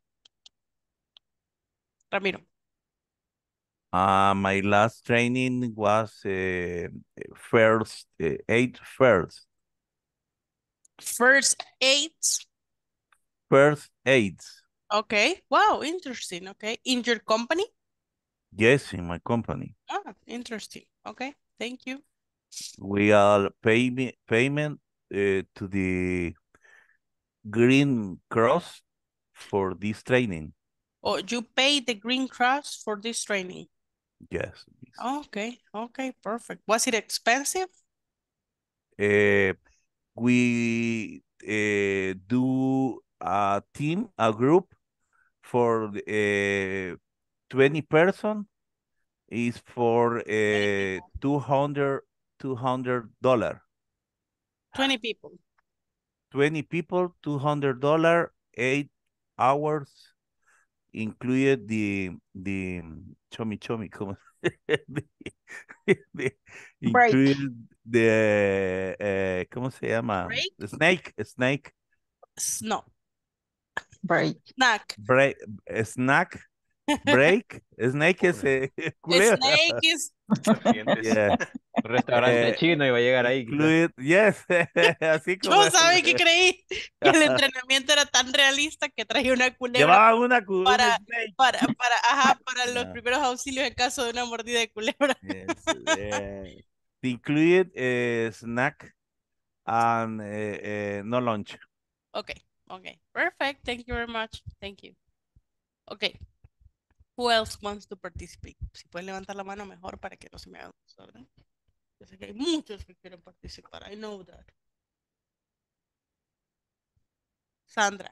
Ramiro. Uh, my last training was uh, first uh, aid first. First aid? First aid. Okay. Wow, interesting. Okay. In your company? Yes, in my company. Ah, interesting. Okay. Thank you. We are pay payment uh, to the Green Cross for this training. Oh, you pay the Green Cross for this training? Yes. Okay. Okay. Perfect. Was it expensive? Uh, we uh, do a team, a group for uh, twenty person is for uh, two hundred dollars. twenty people. twenty people, two hundred dollars, eight hours, included the, the, chomi chomi, como, the, the, included the, uh, ¿cómo se llama? Break? The snake, snake. No. Break. Snack. Break, snack, break, snake es eh, culebra. Snake is... Yeah. Restaurante Eh, chino iba a llegar ahí. Include, yes, así como. Yo sabe que creí que el entrenamiento era tan realista que traía una culebra Llevaba una culebra. para, para, para, ajá, para los No. primeros auxilios en caso de una mordida de culebra. Yes, yeah. Included uh, snack and uh, uh, no lunch. Okay, okay, perfect. Thank you very much. Thank you. Okay, who else wants to participate? Si pueden levantar la mano mejor para que no se me hagan, ¿verdad? Yo sé que hay muchos que quieren participar. I know that. Sandra.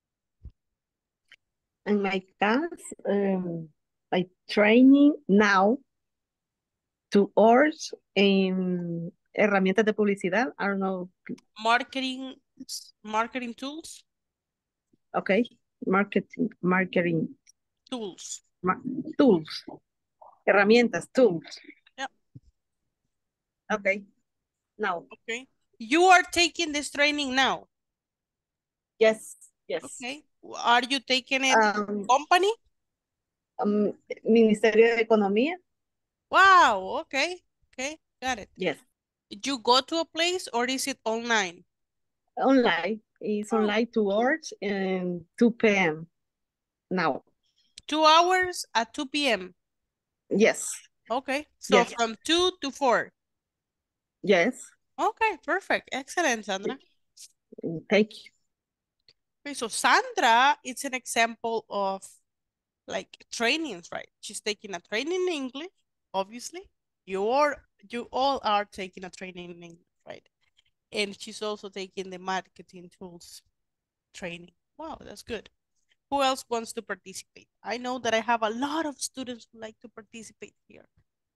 In my case, um, I training now two hours en herramientas de publicidad. I don't know. Marketing, marketing tools. Okay, marketing, marketing Tools. ma- tools, herramientas, tools. Yeah. Okay, now. Okay. You are taking this training now. Yes, yes. Okay. Are you taking it Um, company? um, Ministerio de Economía. Wow. Okay. Okay. Got it. Yes. Did you go to a place or is it online? Online. It's Oh. online two hours and two p m now. Two hours at two p m Yes. Okay. So Yes. from two to four. Yes. Okay. Perfect. Excellent, Sandra. Thank you. Okay. So Sandra, it's an example of like trainings, right? She's taking a training in English, obviously. You are, you all are taking a training in English, right? And she's also taking the marketing tools training. Wow, that's good. Who else wants to participate? I know that I have a lot of students who like to participate here.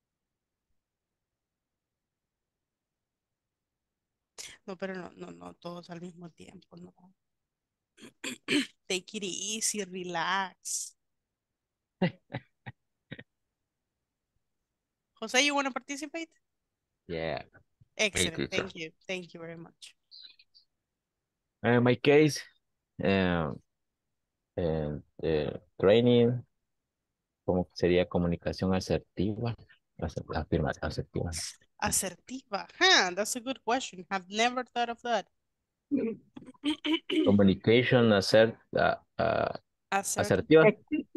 No, pero no, no, no todos al mismo tiempo, no. Take it easy, relax. Jose, you want to participate? Yeah. Excellent. teacher. Thank you. Thank you very much. In my case, um, and uh, training, ¿cómo sería comunicación asertiva? Aser- afirma- Asertiva. Asertiva. Huh, that's a good question. I've never thought of that. Communication assert, uh, uh, Assertive. asertiva.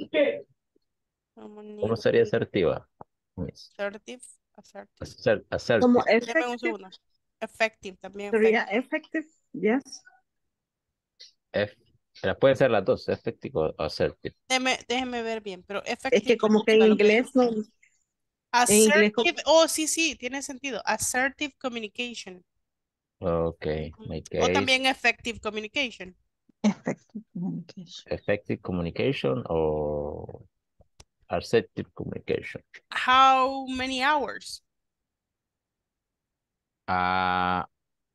¿Cómo sería asertiva? Miss? Assertive. Assertive. Aser- assertive. Como Deme un effective. segundo. Effective también. Sería Effective. effective. Yes. F- pero puede ser las dos, effective o assertive. Déjeme, déjeme ver bien, pero Es effective. que como que en me gusta lo que inglés no. dice. En inglés como- Assertive. Oh, sí, sí, tiene sentido. Assertive communication. Okay, my O case, también effective communication. Effective communication. effective communication or assertive communication. How many hours? Ah,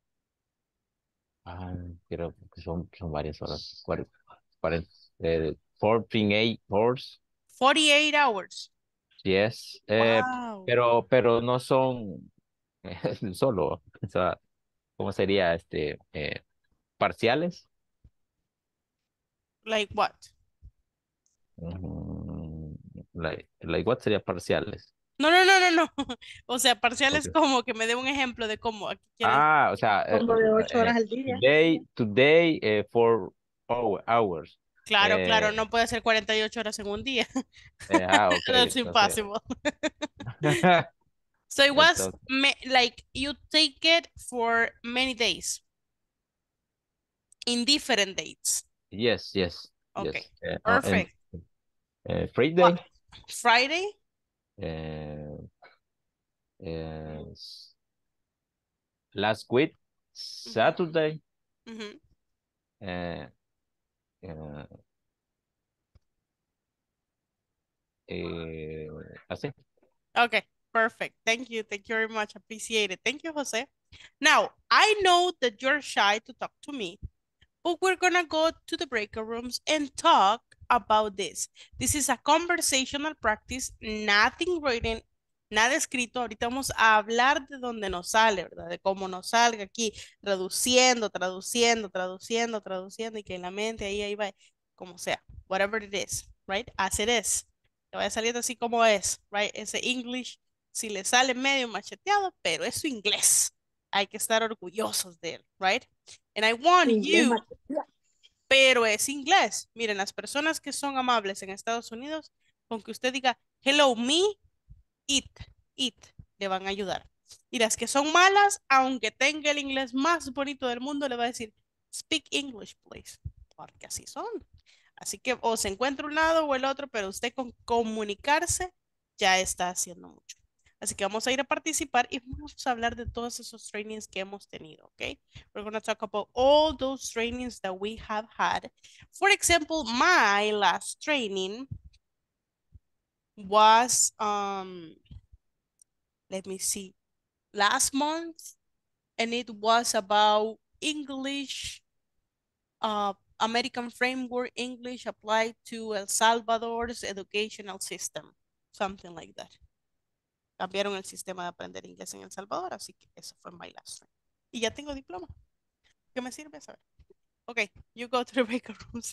ah, creo que son, son varias horas. cuarenta, cuarenta, eh, forty-eight hours. forty-eight hours. Yes. Eh, Wow. pero, pero no son solo, o sea, ¿cómo sería este? Eh, parciales. Like what? Mm, like, like what sería parciales? No, no, no, no, no. O sea, parciales Ok. como que me dé un ejemplo de cómo aquí quieres. Ah, o sea, eh, Como de ocho eh, horas al día. today, today, eh, four hour- hours. Claro, claro, Eh, no puede ser cuarenta y ocho horas en un día. eh, ah, ok, That's entonces. impossible. So it was Entonces, ma- like you take it for many days in different dates. yes, yes, Okay, yes. Eh, oh, and, perfect. eh, Friday, What? Friday? eh, eh, s- last week, Saturday, Mhm. eh, eh, eh, así. Okay, perfect. Thank you. Thank you very much. Appreciate it. Thank you, Jose. Now, I know that you're shy to talk to me, but we're gonna go to the breakout rooms and talk about this. This is a conversational practice, nothing written, nada escrito. Ahorita vamos a hablar de donde nos sale, ¿verdad? De cómo nos salga aquí, traduciendo, traduciendo, traduciendo, traduciendo, y que en la mente ahí, ahí va, como sea, whatever it is, right? As it is. Que vaya saliendo así como es, right? Ese English, si le sale medio macheteado, pero es su inglés. Hay que estar orgullosos de él, right? And I want Inglés you, macheteado. pero es inglés. Miren, las personas que son amables en Estados Unidos, con que usted diga, hello, me, it, it, le van a ayudar. Y las que son malas, aunque tenga el inglés más bonito del mundo, le va a decir, speak English, please. Porque así son. Así que o se encuentra un lado o el otro, pero usted con comunicarse ya está haciendo mucho. Así que vamos a ir a participar y vamos a hablar de todos esos trainings que hemos tenido, ¿ok? We're going to talk about all those trainings that we have had. For example, my last training was, um, let me see, last month, and it was about English, uh, American Framework English applied to El Salvador's educational system, something like that. Cambiaron el sistema de aprender inglés en El Salvador, así que eso fue my last training. Y ya tengo diploma. ¿Qué me sirve saber? Okay, you go to the breakout rooms.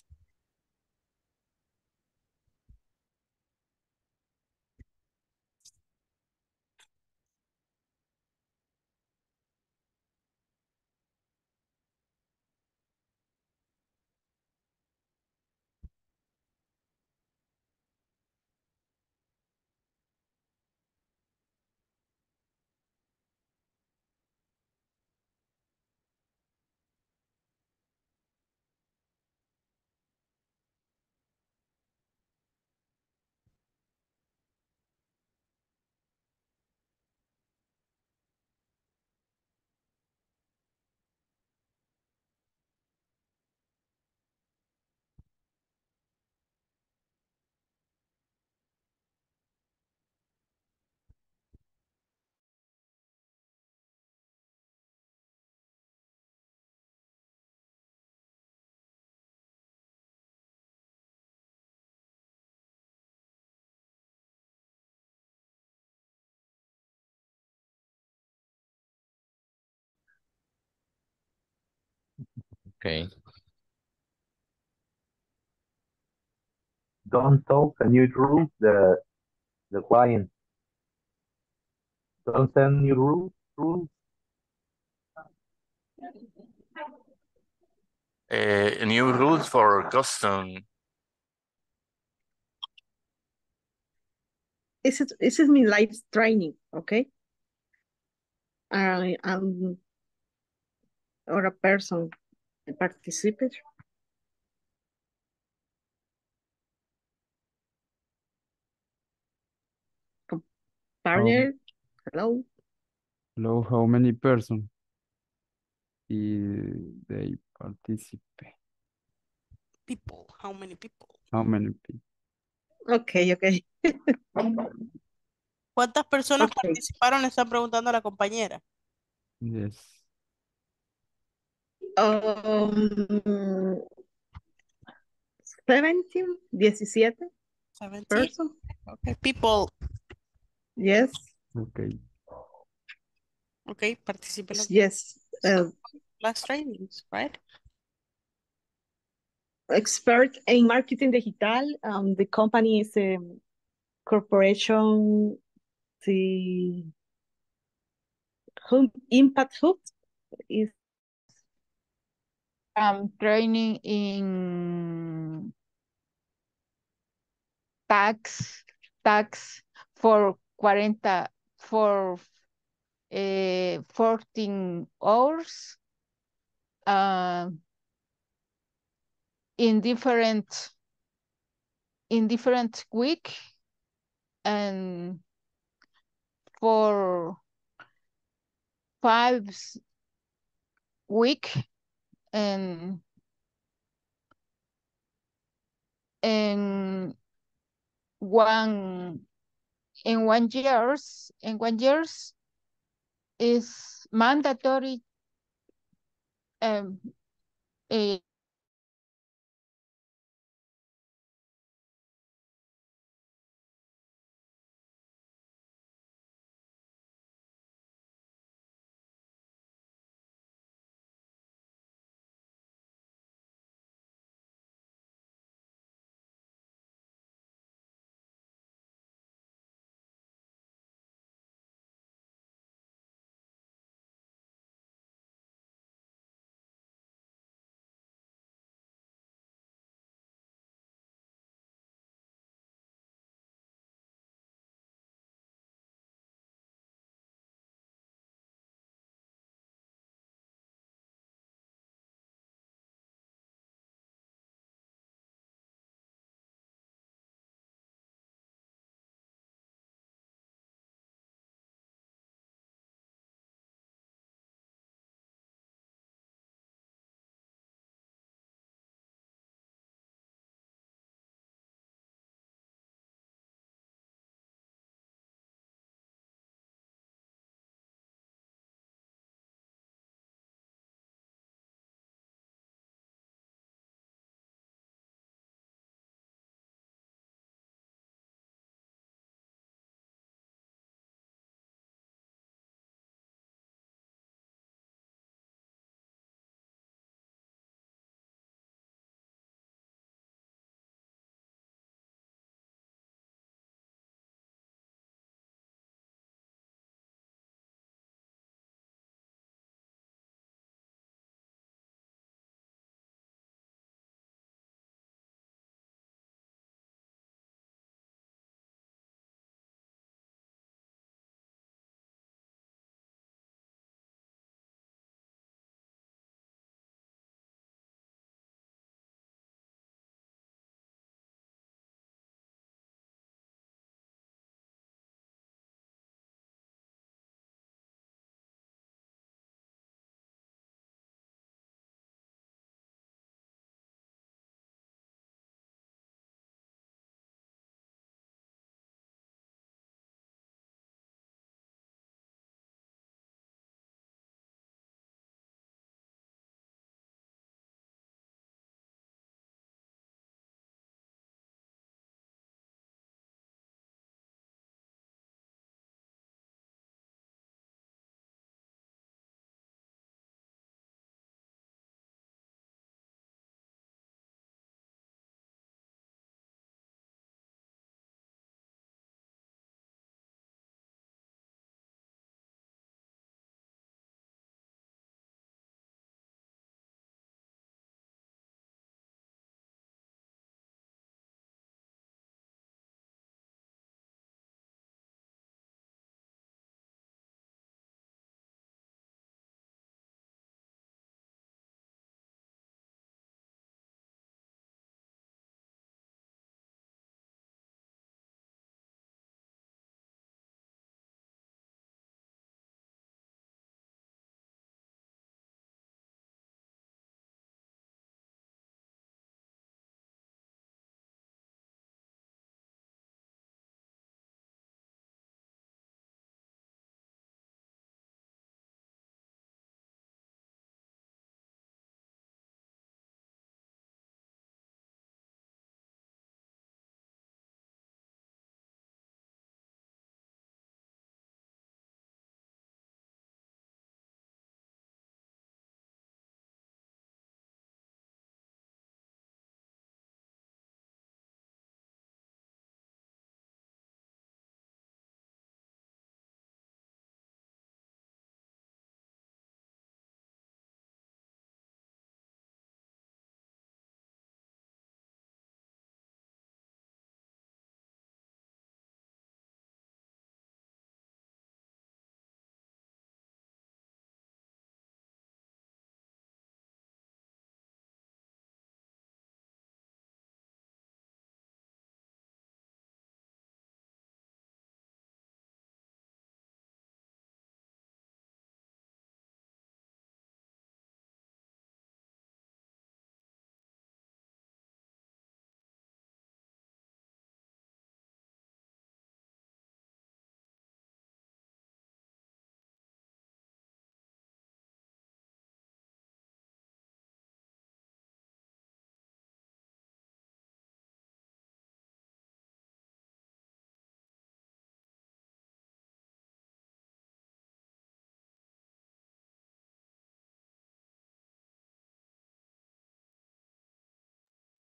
Okay. Don't talk a new rules the the client. Don't send new rules rules. Uh, new rules for custom. This is, this is my live training, okay? I am, or a person participate. Partner, hello. Hello, how many person did they participate? People, how many people? How many people? Okay, okay. ¿Cuántas personas Okay. participaron? Le están preguntando a la compañera. Yes. Um, seventeen, seventeen seventeen. person. Okay, people. Yes. Okay. Okay, participen los Yes. Uh, last trainings, right? expert in marketing digital. Um, the company is a corporation, the Hub, Impact Hub is Um, training in tax, tax for forty, for uh, fourteen hours, uh, in different, in different week, and for five week, and and one in one years in one years is mandatory, um, eh,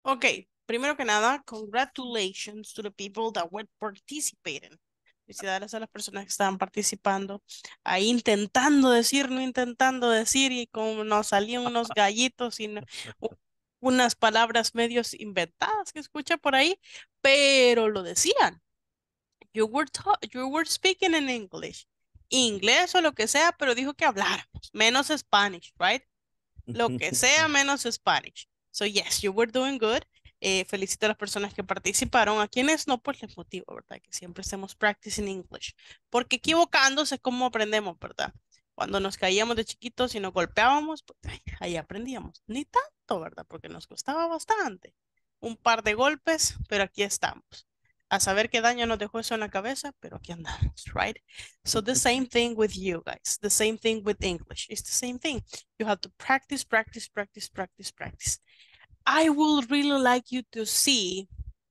Ok, primero que nada, congratulations to the people that were participating. Felicidades a las personas que estaban participando, ahí intentando decir, no intentando decir, y como nos salían unos gallitos y no- u- unas palabras medios inventadas que escucha por ahí, pero lo decían. You were, ta- you were speaking in English. Inglés o lo que sea, pero dijo que habláramos, menos Spanish, right? Lo que sea menos Spanish. So yes, you were doing good. Eh, felicito a las personas que participaron. A quienes no, pues les motivo, ¿verdad? Que siempre estemos practicing English. Porque equivocándose es como aprendemos, ¿verdad? Cuando nos caíamos de chiquitos y nos golpeábamos, pues ay, ahí aprendíamos. Ni tanto, ¿verdad? Porque nos costaba bastante. Un par de golpes, pero aquí estamos. A saber qué daño nos dejó eso en la cabeza, pero aquí andamos, right? So the same thing with you guys. The same thing with English. It's the same thing. You have to practice, practice, practice, practice, practice. I would really like you to see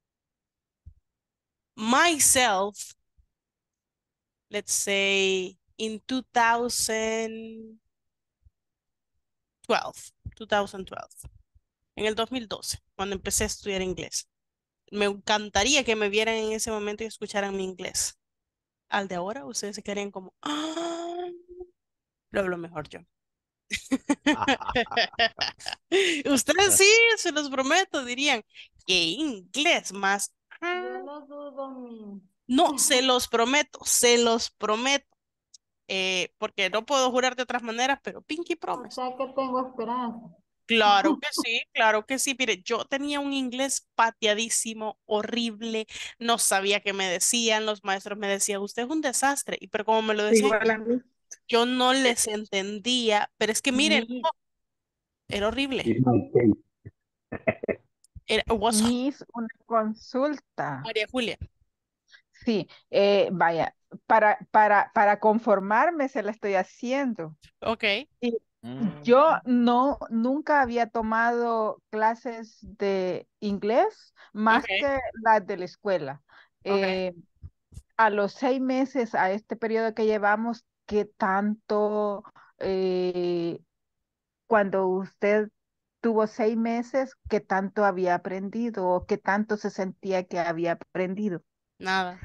myself, let's say in two thousand twelve, two thousand twelve, en el dos mil doce, cuando empecé a estudiar inglés. Me encantaría que me vieran en ese momento y escucharan mi inglés. Al de ahora, ustedes se quedarían como, ah, lo hablo mejor yo. Ustedes sí, se los prometo, dirían, ¿qué inglés más? Yo lo dudo, mi. No, se los prometo, se los prometo. Eh, porque no puedo jurar de otras maneras, pero pinky O promise. sea que tengo esperanza. Claro que sí, claro que sí. Mire, yo tenía un inglés pateadísimo, horrible, no sabía qué me decían, los maestros me decían, usted es un desastre, y pero como me lo decían, Igual a mí. yo no les entendía, pero es que miren, Mi- no, era horrible. It's my case. Era, was Miss, una consulta. María Julia. Sí, eh, vaya, para, para, para conformarme se la estoy haciendo. Ok. Y yo no, nunca había tomado clases de inglés más Ok. que las de la escuela. Ok. Eh, a los seis meses, a este periodo que llevamos, ¿qué tanto, eh, cuando usted tuvo seis meses, qué tanto había aprendido o qué tanto se sentía que había aprendido? Nada.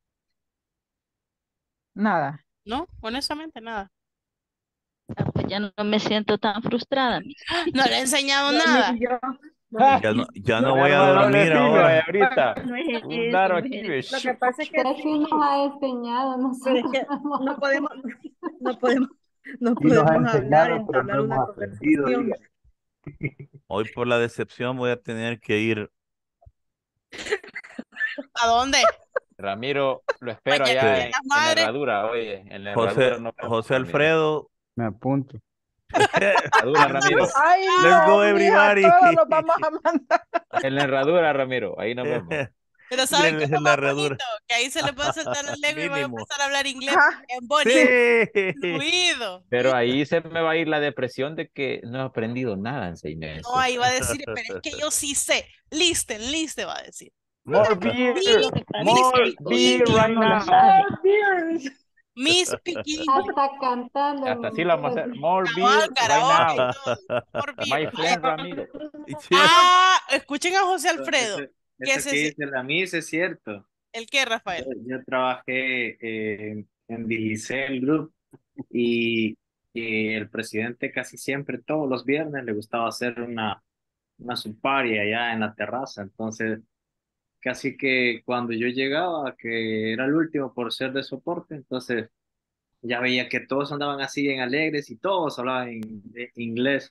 Nada. No, honestamente nada. Ah, pues ya no me siento tan frustrada. No le he enseñado No, nada. ni yo. Ya no, ya no Voy a voy a armar doble dormir filo eh, ahora. ahorita. No es Un eso, daro no aquí, es ve, eso. Lo que shu. pasa es que Pero sí nos sí, ha enseñado, pero es nosotros que no no podemos, no podemos, no Sí nos ha podemos hablar, enseñado, pero entablar no una hemos aprendido, conversación. diga. Hoy por la decepción voy a tener que ir. ¿A dónde? Ramiro, lo espero Mañana allá de Sí. en, las en la madres. herradura, oye, en la José, herradura nos vemos, José Ramiro. Alfredo. Me apunto. Herradura, Ramiro. Ay, Let's no, go, mija, everybody. todos los vamos a mandar. En la herradura, Ramiro, ahí nos vemos. Pero ¿saben qué es lo En la más herradura. bonito? Que ahí se le puede soltar la lengua y van a Mínimo. empezar a hablar inglés Ajá, en bonito, Sí. fluido. Pero ahí se me va a ir la depresión de que no he aprendido nada en seis No, meses. ahí va a decir, pero es que yo sí sé. Listen, listen, va a decir. More beer, Lo que pasa es more que beer Olivia right no la now. sabe. Miss Piquín. hasta cantando. Hasta así lo vamos a hacer. More Cabal, beer right karaoke y now. todo. Por My beer. friend Ramiro. Ah, escuchen a José Alfredo. Eso, ¿Qué eso es que ese? dice la Miss es cierto. ¿El qué, Rafael? Yo, yo trabajé eh, en Digicel Group y, y el presidente casi siempre, todos los viernes, le gustaba hacer una, una party allá en la terraza. Entonces, casi que cuando yo llegaba, que era el último por ser de soporte, entonces ya veía que todos andaban así bien alegres y todos hablaban en, en inglés.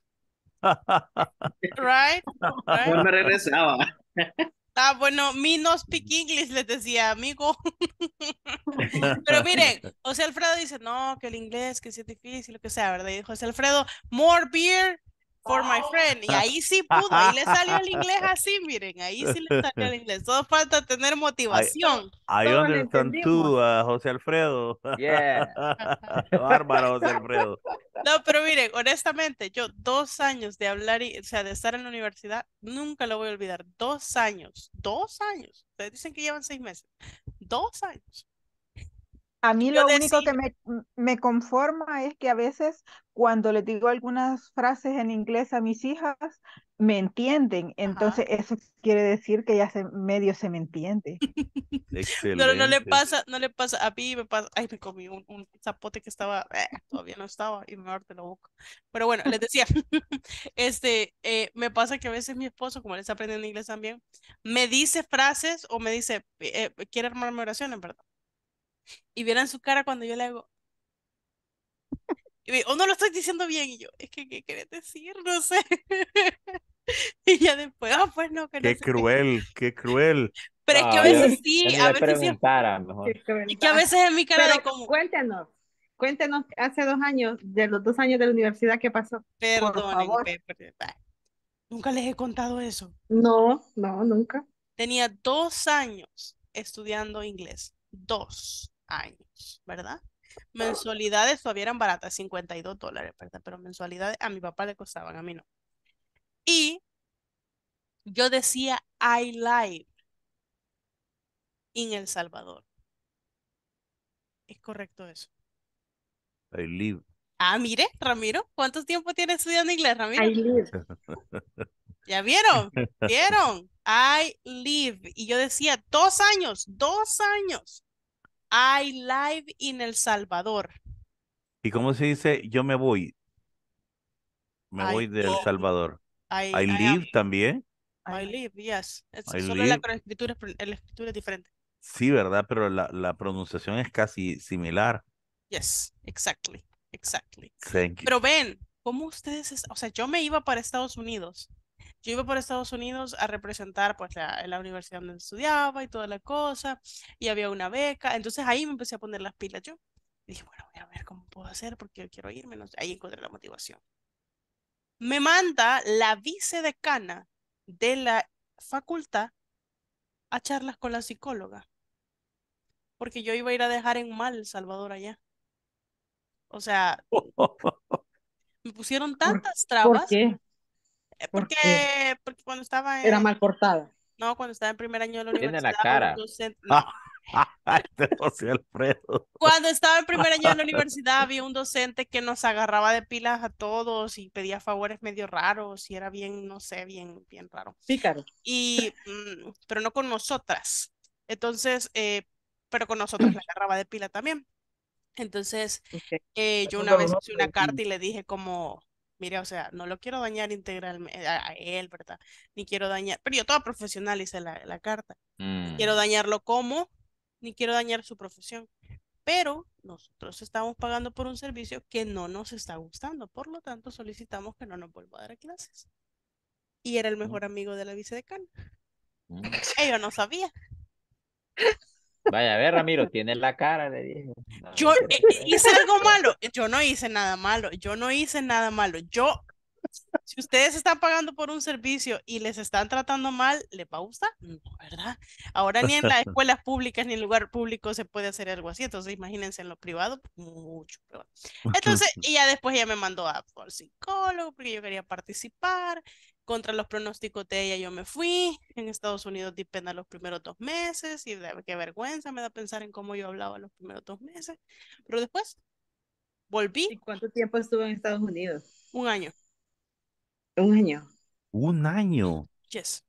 Right, right. Yo me regresaba. Ah, bueno, me no speak English, les decía, amigo. Pero miren, José Alfredo dice, no, que el inglés, que sí es difícil, lo que sea, ¿verdad? Y José Alfredo, more beer for my friend. Y ahí sí pudo, ahí le salió el inglés así, miren, ahí sí le salió el inglés. Todo falta tener I, motivación. I Todos lo understand too, entendimos. uh, José Alfredo. Yeah. Bárbaro, José Alfredo. No, pero miren, honestamente, yo dos años de hablar, y, o sea, de estar en la universidad, nunca lo voy a olvidar. Dos años, dos años. Ustedes dicen que llevan seis meses. Dos años. a mí Yo lo único decía, que me, me conforma es que a veces cuando les digo algunas frases en inglés a mis hijas, me entienden. Entonces eso quiere decir que ya se, medio se me entiende. Pero no le Excelente. pasa, no le pasa, a mí me pasa, ay, me comí un, un zapote que estaba, eh, todavía no estaba y me abre la boca. Pero bueno, les decía, este, eh, me pasa que a veces mi esposo, como él está aprendiendo inglés también, me dice frases o me dice, eh, quiere armarme oraciones, ¿verdad? Y vieran su cara cuando yo le hago, y me- o no lo estoy diciendo bien, y yo, es que, ¿qué quieres decir? No sé. Y ya después, ah, pues no, que no Qué sé qué. cruel, qué cruel. Pero es que a No, yo, veces yo sí, ni a le veces sí, preguntara mejor. Qué y que a crueldad. veces en mi cara Pero de como, cuéntenos, cuéntenos hace dos años, de los dos años de la universidad, ¿qué pasó? Por perdonen, favor. pe- pe- pe- nunca les he contado eso. No, no, nunca. Tenía dos años estudiando inglés, dos años, ¿verdad? Mensualidades todavía eran baratas, cincuenta y dos dólares, ¿verdad? Pero mensualidades a mi papá le costaban, a mí no. Y yo decía I live en El Salvador. ¿Es correcto eso? I live. Ah, mire, Ramiro, ¿cuánto tiempo tiene estudiando inglés, Ramiro? I live. ¿Ya vieron? ¿Vieron? I live. Y yo decía, dos años, dos años. I live en El Salvador. ¿Y cómo se dice? Yo me voy. Me I voy de El go. Salvador. I, I I am. live también. I live, yes. Es, I solo la live. escritura, es pr- la escritura es diferente. Sí, ¿verdad? Pero la, la pronunciación es casi similar. Yes, exactly, exactly. Thank you. Pero ven, ¿cómo ustedes, es- o sea, yo me iba para Estados Unidos. Yo iba para Estados Unidos a representar pues la, la universidad donde estudiaba y toda la cosa, y había una beca, entonces ahí me empecé a poner las pilas yo. Y dije, bueno, voy a ver cómo puedo hacer porque yo quiero irme, no sé. Ahí encontré la motivación. Me manda la vicedecana de la facultad a charlas con la psicóloga, porque yo iba a ir a dejar en mal El Salvador allá. O sea, me pusieron ¿Por, tantas por trabas, qué? eh, ¿Por porque, qué? porque cuando estaba Era en, mal cortada. no, cuando estaba en primer año de la Tiene la universidad, había un cara. docente, no, Este José Alfredo. cuando estaba en primer año de la universidad había un docente que nos agarraba de pilas a todos y pedía favores medio raros y era bien, no sé, bien, bien raro. Pícaro. Y, mm, pero no con nosotras. Entonces, eh, pero con nosotras la agarraba de pila también. Entonces, Ok. eh, yo Esos una son los vez hice una nombres. carta y le dije como, mire, o sea, no lo quiero dañar integralmente a, a él, ¿verdad? Ni quiero dañar, pero yo toda profesional hice la, la carta. Ni quiero Mm. dañarlo como, ni quiero dañar su profesión. Pero nosotros estamos pagando por un servicio que no nos está gustando. Por lo tanto, solicitamos que no nos vuelva a dar clases. Y era el mejor amigo de la vicedecana. Mm. Ella no sabía. Vaya a ver, Ramiro, tiene la cara, le dije. No, Yo no quiero eh, que- hice algo malo. Yo no hice nada malo. Yo no hice nada malo. Yo, si ustedes están pagando por un servicio y les están tratando mal, ¿les va a gustar? No, ¿verdad? Ahora ni en las escuelas públicas ni en lugar público se puede hacer algo así. Entonces, imagínense en lo privado, mucho peor. Entonces, y ya después ella me mandó a- al psicólogo porque yo quería participar. Contra los pronósticos de ella, yo me fui. En Estados Unidos di pena los primeros dos meses y de- qué vergüenza me da pensar en cómo yo hablaba los primeros dos meses. Pero después volví ¿Y cuánto tiempo estuvo en Estados Unidos? un año. Un año. Un año. Yes.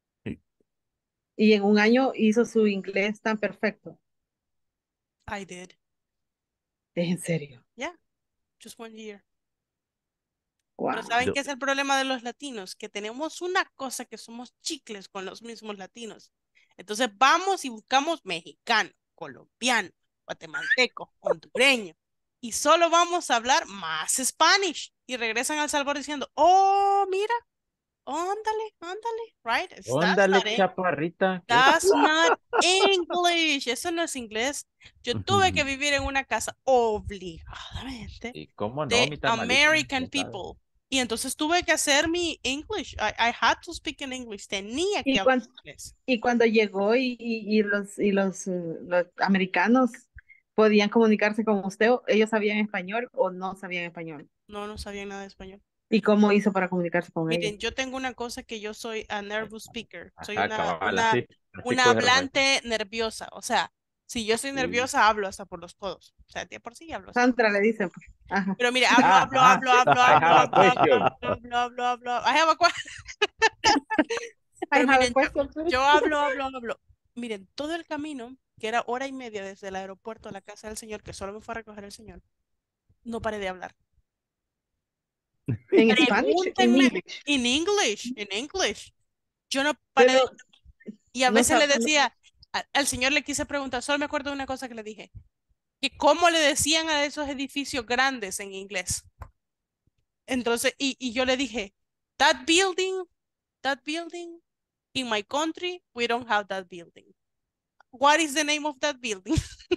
Y en un año hizo su inglés tan perfecto. I did. ¿Es en serio? Yeah. Just one year. Wow. Pero ¿saben Yo- qué es el problema de los latinos? Que tenemos una cosa que somos chicles con los mismos latinos. Entonces vamos y buscamos mexicano, colombiano, guatemalteco, hondureño. Y solo vamos a hablar más Spanish. Y regresan al Salvador diciendo, oh, mira, ándale, ándale, right? That's Óndale, not, Eng- chaparrita. ¿Qué? that's not English. Eso no es inglés. Yo tuve que vivir en una casa obligadamente ¿Y cómo no, de mi tamalito? American Ya sabes. people. Y entonces tuve que hacer mi English. I, I had to speak in English. Tenía que Y, hablar cuan- inglés. y cuando llegó y, y- y los, y los, eh, los americanos podían comunicarse con usted, ¿ellos sabían español o no sabían español? No, no sabía nada de español. ¿Y cómo hizo para comunicarse con ellos? Miren, yo tengo una cosa que yo soy a nervous speaker. Soy Ajá, una, cabal, una, así. Así una coge Rafael. hablante nerviosa. O sea, Si yo estoy Sí. nerviosa, hablo hasta por los codos. O sea, de por sí hablo así. Sandra le dicen, pues. Ajá. Pero mire, hablo, hablo, Ajá. hablo, hablo, I hablo, have a hablo, hablo, question. hablo, hablo, hablo, hablo. I have a question. I Pero have a miren, yo, question, please. yo hablo, hablo, hablo. Miren, todo el camino, que era hora y media desde el aeropuerto a la casa del señor, que solo me fue a recoger el señor, no paré de hablar. ¿En Spanish? En Pregúntenme English. en English, en English. Yo no paré de... Pero Y a no veces le sab- decía, a- al señor le quise preguntar, solo me acuerdo de una cosa que le dije, que cómo le decían a esos edificios grandes en inglés. Entonces, y, y yo le dije, that building, that building, in my country, we don't have that building. What is the name of that building?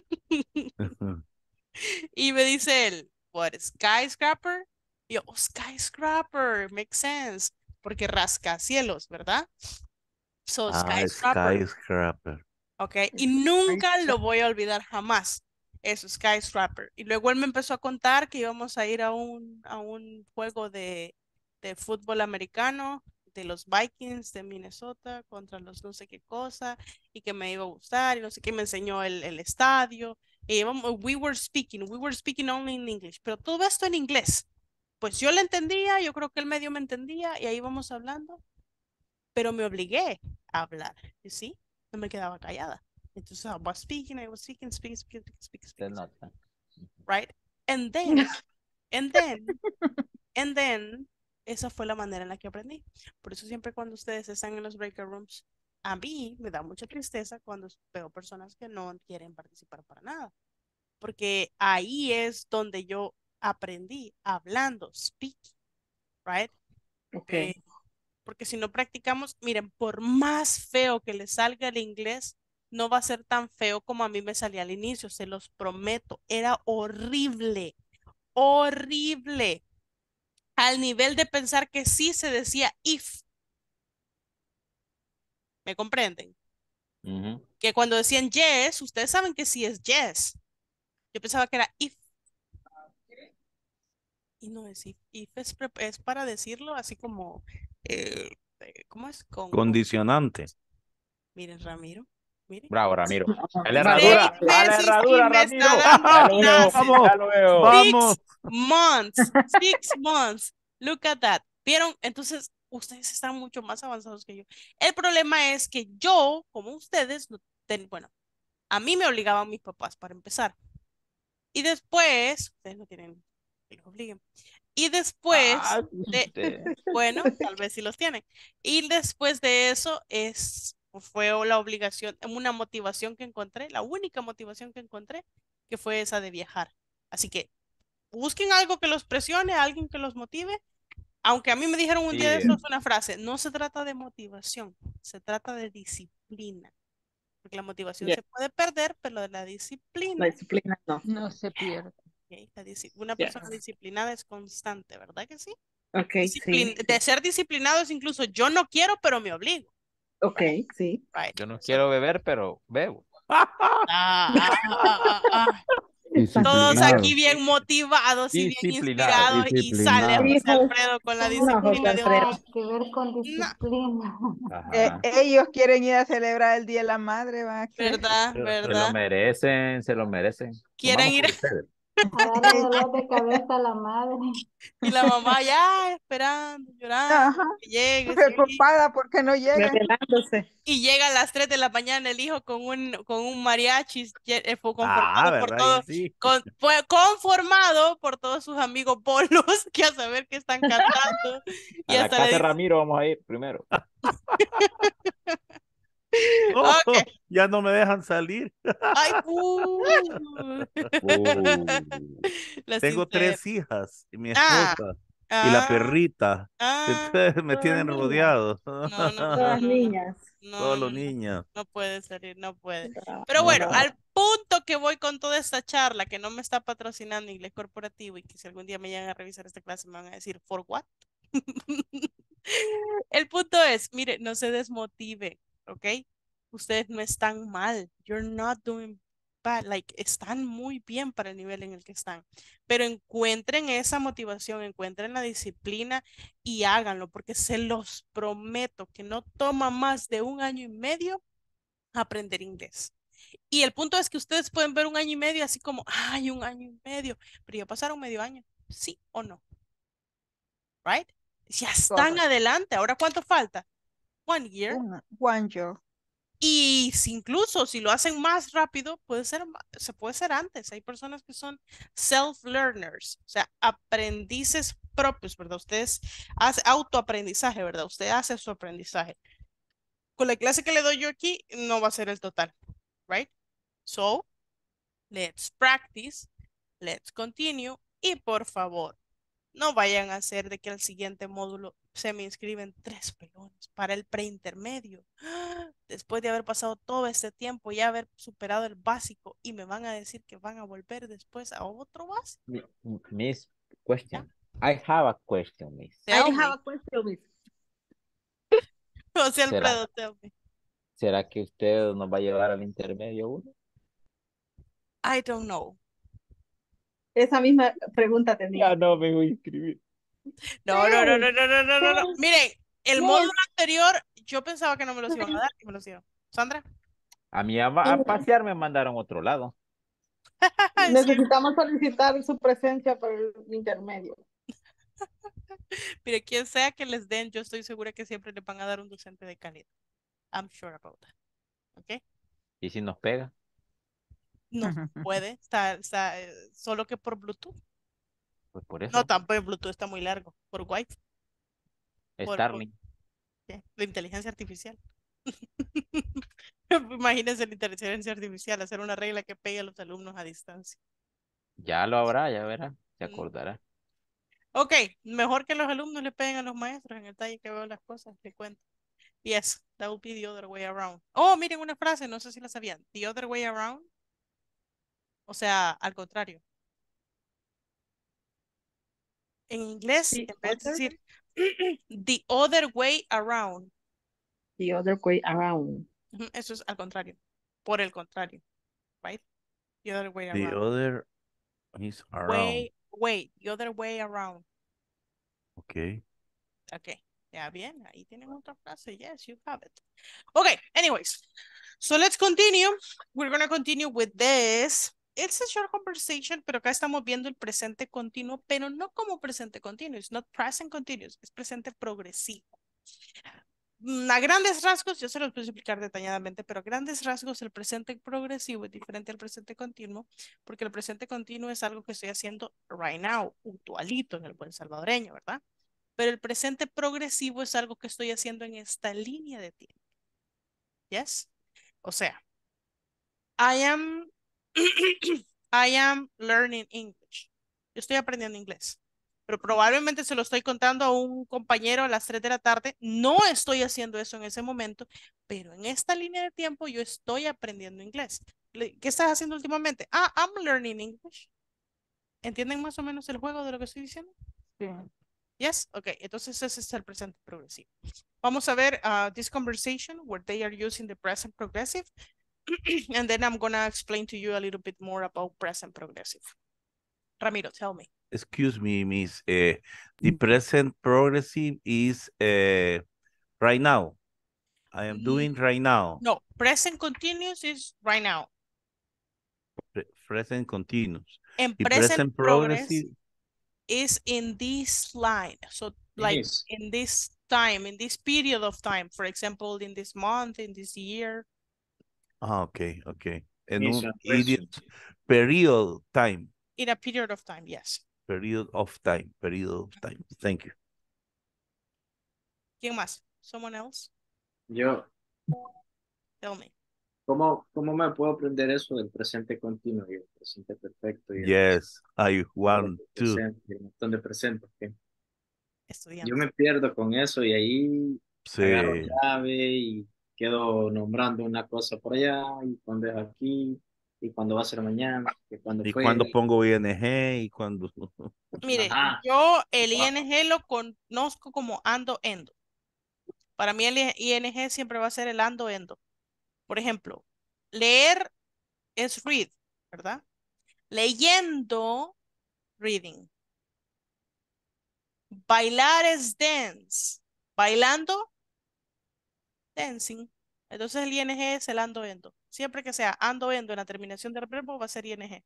Y me dice él, what, skyscraper? Y yo, oh, skyscraper, makes sense, porque rascacielos, ¿verdad? So, Ah, skyscraper. skyscraper. Ok, y nunca lo voy a olvidar jamás. Eso, skyscraper. Y luego él me empezó a contar que íbamos a ir a un, a un juego de, de fútbol americano de los Vikings de Minnesota contra los no sé qué cosa y que me iba a gustar y no sé qué, me enseñó el, el estadio. Y íbamos, we were speaking, we were speaking only in English, pero todo esto en inglés. Pues yo le entendía, yo creo que él medio me entendía y ahí íbamos hablando, pero me obligué a hablar, ¿sí? No me quedaba callada. Entonces I was speaking, I was speaking, speaking, speaking, speaking, Se speaking, nota. right? And then, and then, and then, esa fue la manera en la que aprendí. Por eso siempre cuando ustedes están en los breaker rooms, a mí me da mucha tristeza cuando veo personas que no quieren participar para nada. Porque ahí es donde yo aprendí hablando, speaking, right? Okay. Eh, porque si no practicamos, miren, por más feo que le salga el inglés, no va a ser tan feo como a mí me salía al inicio, se los prometo. Era horrible, horrible. Al nivel de pensar que sí se decía if. ¿Me comprenden? Ujú. Que cuando decían yes, ustedes saben que sí es yes. Yo pensaba que era if. Y no es if. If es, pre- es para decirlo así como, eh, eh, ¿cómo es? Con, con- Condicionante. miren, Ramiro, miren. Bravo, Ramiro. A la Vale. herradura, Seis a la meses y herradura, me Ramiro. está dando Ya lo veo, clases. Vamos, ya lo veo. vamos. Six months. Six months. Look at that. ¿Vieron? Entonces, ustedes están mucho más avanzados que yo. El problema es que yo, como ustedes, no ten- bueno, a mí me obligaban mis papás para empezar. Y después, ustedes no tienen que los obliguen. Y después Ah, de, usted. bueno, tal vez sí los tienen. Y después de eso es, fue la obligación, una motivación que encontré, la única motivación que encontré, que fue esa de viajar. Así que busquen algo que los presione, alguien que los motive. Aunque a mí me dijeron un día de Sí, estos una frase, no se trata de motivación, se trata de disciplina. Porque la motivación Yeah. se puede perder, pero la La disciplina, disciplina no. No se pierde. ok, la disci- una Yeah. persona disciplinada es constante, ¿verdad que sí? Okay, Disciplin- sí. de ser disciplinado es incluso yo no quiero, pero me obligo. Okay, sí. Right. yo no So, quiero beber, pero bebo. ah, ah, ah, ah, ah. Todos Disciplinado. aquí bien motivados y bien Disciplinado. inspirados y sale Disciplinado. José Hijo, Alfredo con la Eso no, no José disciplina tiene de un... Alfredo. nada que ver con No, disciplina. Eh, Ajá. ellos quieren ir a celebrar el Día de la Madre, van a creer. ¿verdad? Se, se lo ¿Verdad? merecen, se lo merecen. Quieren Vamos ir por ustedes. A darle dolor de cabeza a la madre. y la mamá ya esperando, llorando, Ajá. que llegue su hijo. Preocupada porque no llegan. Revelándose. Y llega a las tres de la mañana el hijo con un, con un mariachi ye- eh, fue conformado Ah, por ¿verdad? todo, Y sí. con- fue conformado por todos sus amigos bolos que a saber que están cantando. Y A la hasta casa le de dice, Ramiro vamos a ir primero. Oh, ok, ya no me dejan salir. ay, uh. Uh, La Tengo sincera. tres hijas y mi Ah, esposa y la ah, perrita. ah, Entonces me Todas tienen niñas. rodeado. no, no, no, no, Todas no, niñas. no, Todos no, los no, niños. no puede salir, no puede. Bravo, Pero No, bueno, bravo. al punto que voy con toda esta charla, que no me está patrocinando Inglés Corporativo y que si algún día me llegan a revisar esta clase me van a decir, ¿for what? El punto es, mire, no se desmotive, ¿ok? Ustedes no están mal. You're not doing bad. Like, están muy bien para el nivel en el que están. Pero encuentren esa motivación, encuentren la disciplina y háganlo, porque se los prometo que no toma más de un año y medio aprender inglés. Y el punto es que ustedes pueden ver un año y medio así como, ay, un año y medio, pero ya pasaron medio año, ¿sí o no? Right? Ya están Correcto. adelante. Ahora, ¿cuánto falta? One year. Un, one year. Y si incluso si lo hacen más rápido, puede ser, ma- se puede ser antes. Hay personas que son self-learners, o sea, aprendices propios, ¿verdad? Ustedes hacen autoaprendizaje, ¿verdad? Usted hace su aprendizaje. Con la clase que le doy yo aquí, no va a ser el total, right? So, let's practice, let's continue, y por favor, no vayan a hacer de que al siguiente módulo se me inscriben tres pelones para el preintermedio. ¡Ah! Después de haber pasado todo este tiempo y haber superado el básico y me van a decir que van a volver después a otro básico. Mi- m- Miss, question. I have a question, Miss. I Tell have me. a question, miss. José ¿Será, Alfredo, tell me. será que usted nos va a llevar al intermedio uno? I don't know. Esa misma pregunta tenía. Ya no me voy a inscribir. No, no, no, no, Miss, no, no, no, no, no. miss, Miren, el miss, módulo anterior yo pensaba que no me los iban a dar y me los dieron. Sandra. A mí a, a pasear me mandaron a otro lado. Es cierto. Necesitamos solicitar su presencia para el intermedio. Mire, quien sea que les den, yo estoy segura que siempre les van a dar un docente de calidad. I'm sure about that. ¿Ok? ¿Y si nos pega? No puede, está, está, eh, solo que por Bluetooth. Pues por No, eso. tampoco Bluetooth está muy largo. Por Wi-Fi. Por, por- Starlink. ¿qué? La inteligencia artificial. Imagínense la inteligencia artificial, hacer una regla que pegue a los alumnos a distancia. Ya lo habrá, ya verá. Se Mm. acordará. Ok, mejor que los alumnos le peguen a los maestros en el talle que veo las cosas, le cuento. Yes, that would be the other way around. Oh, miren una frase, no sé si la sabían. The other way around. O sea, al contrario. En inglés, the en vez de other, decir the other way around, the other way around. ujú, eso es al contrario. Por el contrario, right? The other way The around. other is around. Way, way, the other way around. Okay. Okay, ya bien, ahí tienen otra frase. Yes, you have it. Okay, anyways, so let's continue. We're going to continue with this. It's a short conversation, pero acá estamos viendo el presente continuo, pero no como presente continuo. It's not present continuous, es presente progresivo. Mm, A grandes rasgos, yo se los voy a explicar detalladamente, pero a grandes rasgos el presente progresivo es diferente al presente continuo, porque el presente continuo es algo que estoy haciendo right now, actualito en el buen salvadoreño, ¿verdad? Pero el presente progresivo es algo que estoy haciendo en esta línea de tiempo. Yes? O sea, I am, I am learning English. Yo estoy aprendiendo inglés, pero probablemente se lo estoy contando a un compañero a las tres de la tarde. No estoy haciendo eso en ese momento, pero en esta línea de tiempo yo estoy aprendiendo inglés. Le- ¿Qué estás haciendo últimamente? Ah, I'm learning English. ¿Entienden más o menos el juego de lo que estoy diciendo? Sí. Yes? Ok, entonces ese es el presente progresivo. Vamos a ver uh, this conversation where they are using the present progressive. And then I'm gonna explain to you a little bit more about present progressive. Ramiro, tell me. Excuse me, Miss. Uh, the present progressive is uh, right now. I am doing right now. No, present continuous is right now. Pre- present continuous. And The present present progress progressive. is in this line. So like Miss, in this time, in this period of time, for example, in this month, in this year, Ah, okay, okay. En Miss, un una idiot question. period time. in a period of time, yes. Period of time. Period of time. Thank you. ¿Quién más? Someone else? Yo, Tell me. ¿cómo, cómo me puedo aprender eso del presente continuo y el presente perfecto y el Yes, I want presente to. presente y un montón de presentes? ¿Qué? Yo Estudiante. me pierdo con eso y ahí agarro Sí. llave y quedo nombrando una cosa por allá y cuando es aquí y cuando va a ser mañana y cuando Y fue. cuando pongo I N G y cuando. Mire, Ajá. yo el I N G lo conozco como ando endo. Para mí el I N G siempre va a ser el ando endo. Por ejemplo, leer es read, ¿verdad? Leyendo, reading. Bailar es dance. Bailando, dancing. Entonces el ing es el ando endo. Siempre que sea ando endo en la terminación del verbo va a ser ing.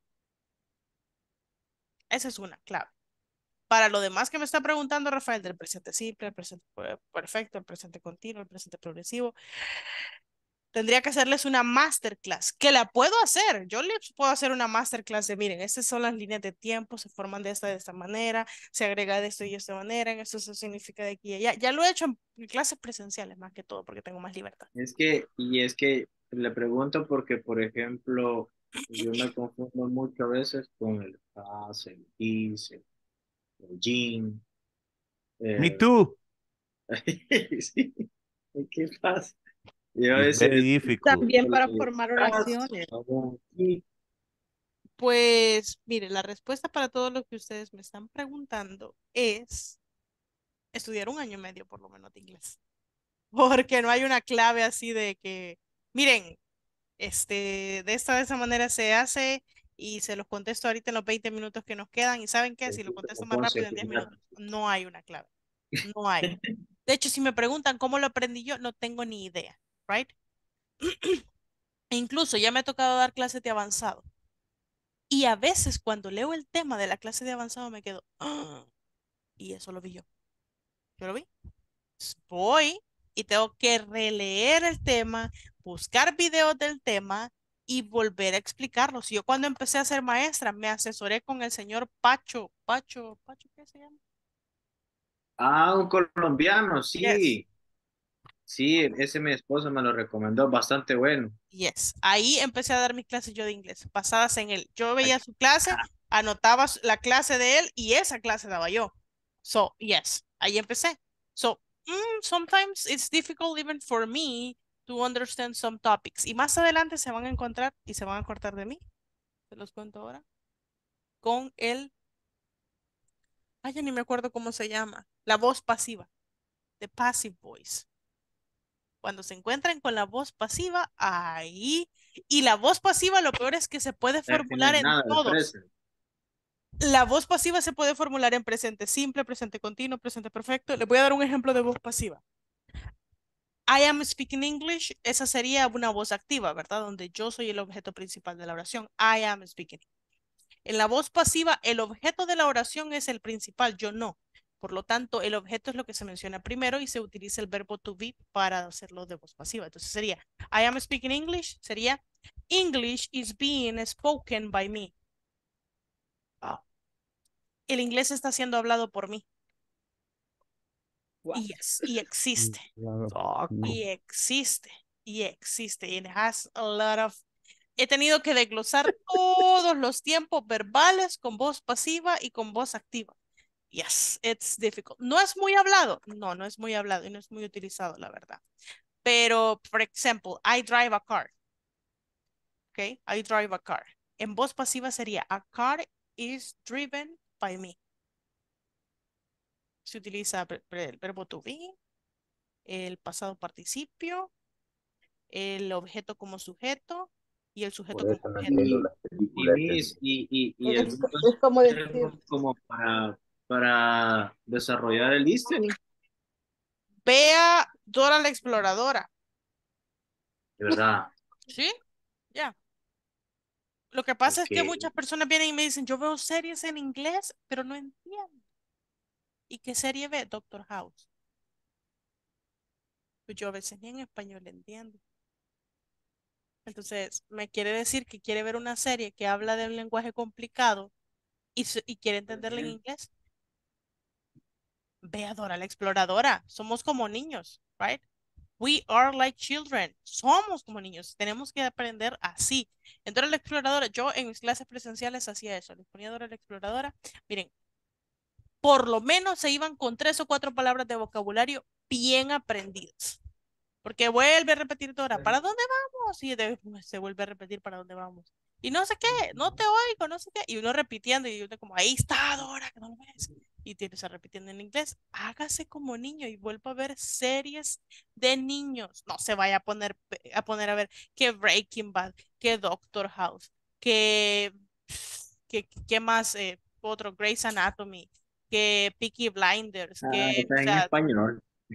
Esa es una clave. Para lo demás que me está preguntando Rafael del presente simple, el presente perfecto, el presente continuo, el presente progresivo, tendría que hacerles una masterclass, que la puedo hacer. Yo les puedo hacer una masterclass de, miren, estas son las líneas de tiempo, se forman de esta de esta manera, se agrega de esto y de esta manera, en esto se significa de aquí y allá. Ya lo he hecho en clases presenciales más que todo porque tengo más libertad. Es que, y es que le pregunto porque, por ejemplo, yo me confundo muchas veces con el has, el is, el, el gin. Me eh, too. sí, ¿qué pasa? Y a It's veces very difficult. También para formar has, oraciones. como aquí. Pues, mire, la respuesta para todo lo que ustedes me están preguntando es estudiar un año y medio por lo menos de inglés. Porque no hay una clave así de que, miren, este, de esta de esa manera se hace y se los contesto ahorita en los veinte minutos que nos quedan. ¿Y saben qué? Si lo contesto más rápido en diez minutos, no hay una clave. No hay. De hecho, si me preguntan cómo lo aprendí yo, no tengo ni idea, right? E incluso ya me ha tocado dar clases de avanzado. Y a veces cuando leo el tema de la clase de avanzado me quedo, "Ah", y eso lo vi yo. Yo lo vi. Voy y tengo que releer el tema, buscar videos del tema y volver a explicarlos. Yo cuando empecé a ser maestra me asesoré con el señor Pacho, Pacho, Pacho, ¿qué se llama? Ah, un colombiano, Yes. sí. Sí, ese mi esposo me lo recomendó, bastante bueno. Yes. Ahí empecé a dar mis clases yo de inglés, basadas en él. Yo veía su clase, anotaba su- la clase de él y esa clase daba yo. So, yes, ahí empecé. So, mm, sometimes it's difficult even for me to understand some topics. Y más adelante se van a encontrar y se van a cortar de mí. Se los cuento ahora. Con el, ay, ya ni me acuerdo cómo se llama. La voz pasiva, the passive voice. Cuando se encuentran con la voz pasiva, ahí. Y la voz pasiva, lo peor es que se puede Es que no formular es en nada de todos. present. La voz pasiva se puede formular en presente simple, presente continuo, presente perfecto. Les voy a dar un ejemplo de voz pasiva. I am speaking English, esa sería una voz activa, ¿verdad? Donde yo soy el objeto principal de la oración. I am speaking. En la voz pasiva, el objeto de la oración es el principal, yo no. Por lo tanto, el objeto es lo que se menciona primero y se utiliza el verbo to be para hacerlo de voz pasiva. Entonces sería, I am speaking English, sería, English is being spoken by me. Ah. El inglés está siendo hablado por mí. Y, yes, y existe. Y existe. Y existe. Y it has a lot of... He tenido que desglosar todos los tiempos verbales con voz pasiva y con voz activa. Yes, it's difficult. No es muy hablado. No, no es muy hablado y no es muy utilizado, la verdad. Pero, por ejemplo, I drive a car. Okay, I drive a car. En voz pasiva sería, a car is driven by me. Se utiliza el verbo to be, el pasado participio, el objeto como sujeto y el sujeto Por como eso no objeto. entiendo Y, las y, películas. mis, y, y, y Es, algunos es como decir, verbos como para, para desarrollar el listening, Vea Dora la Exploradora. de verdad. ¿Sí? Ya. Lo que pasa es que Porque muchas personas vienen y me dicen, yo veo series en inglés, pero no entiendo. ¿Y qué serie ve? Doctor House. Pues yo a veces ni en español entiendo. Entonces, me quiere decir que quiere ver una serie que habla de un lenguaje complicado y, se- y quiere entenderla en inglés. Ve a Dora la Exploradora. Somos como niños, right? We are like children. Somos como niños. Tenemos que aprender así. En Dora la Exploradora, yo en mis clases presenciales hacía eso. Les ponía Dora la Exploradora. Miren, por lo menos se iban con tres o cuatro palabras de vocabulario bien aprendidas. Porque vuelve a repetir Dora, ¿para dónde vamos? Y de- pues, se vuelve a repetir para dónde vamos. Y no sé qué, no te oigo, no sé qué. Y uno repitiendo y uno como, ahí está Dora, que no lo ves. Y tienes a repitiendo en inglés. Hágase como niño y vuelva a ver series de niños. No se vaya a poner, a poner a ver que Breaking Bad, que Doctor House, que, que, que más, eh, otro, Grey's Anatomy, que Peaky Blinders, ah, que, o está en sea, español.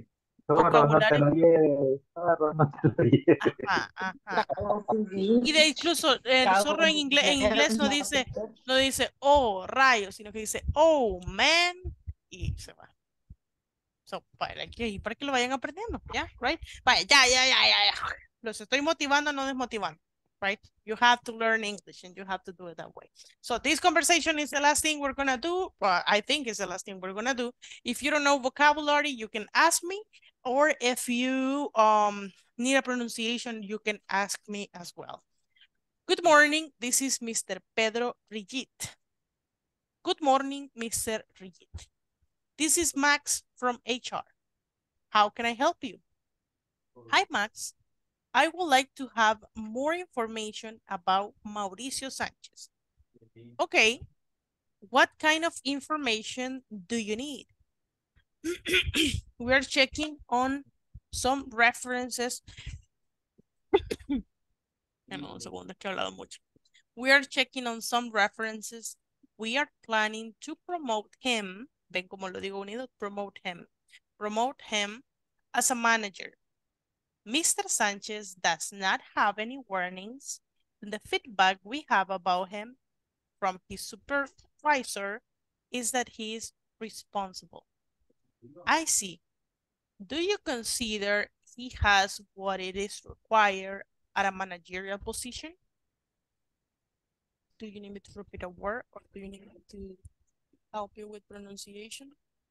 Zorro, no te vocabulario. lo lleves. Zorro, no te lo lleves. Ajá, ajá. Y de incluso el zorro en inglés, en inglés no dice, no dice, oh, rayos, sino que dice, oh, man, y se va. So, para que, para que lo vayan aprendiendo, ¿ya? Right? Vaya, ya, ya, ya, ya, ya. Los estoy motivando, no desmotivando, right? You have to learn English and you have to do it that way. So this conversation is the last thing we're gonna do. Well, I think it's the last thing we're gonna do. If you don't know vocabulary, you can ask me, or if you um need a pronunciation, you can ask me as well. Good morning, this is Mister Pedro Rigit. Good morning, Mister Rigit. This is Max from H R. How can I help you? Hi, Max. I would like to have more information about Mauricio Sanchez. Okay. What kind of information do you need? We're checking on some references. Dame un segundo, que he hablado mucho. We are checking on some references. We are planning to promote him. Ven como lo digo unido, promote him. Promote him as a manager. Mister Sanchez does not have any warnings. The feedback we have about him from his supervisor is that he is responsible. I see. Do you consider he has what it is required at a managerial position? Do you need me to repeat a word or do you need me to help you with pronunciation?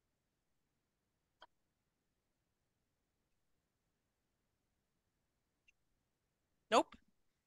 Nope.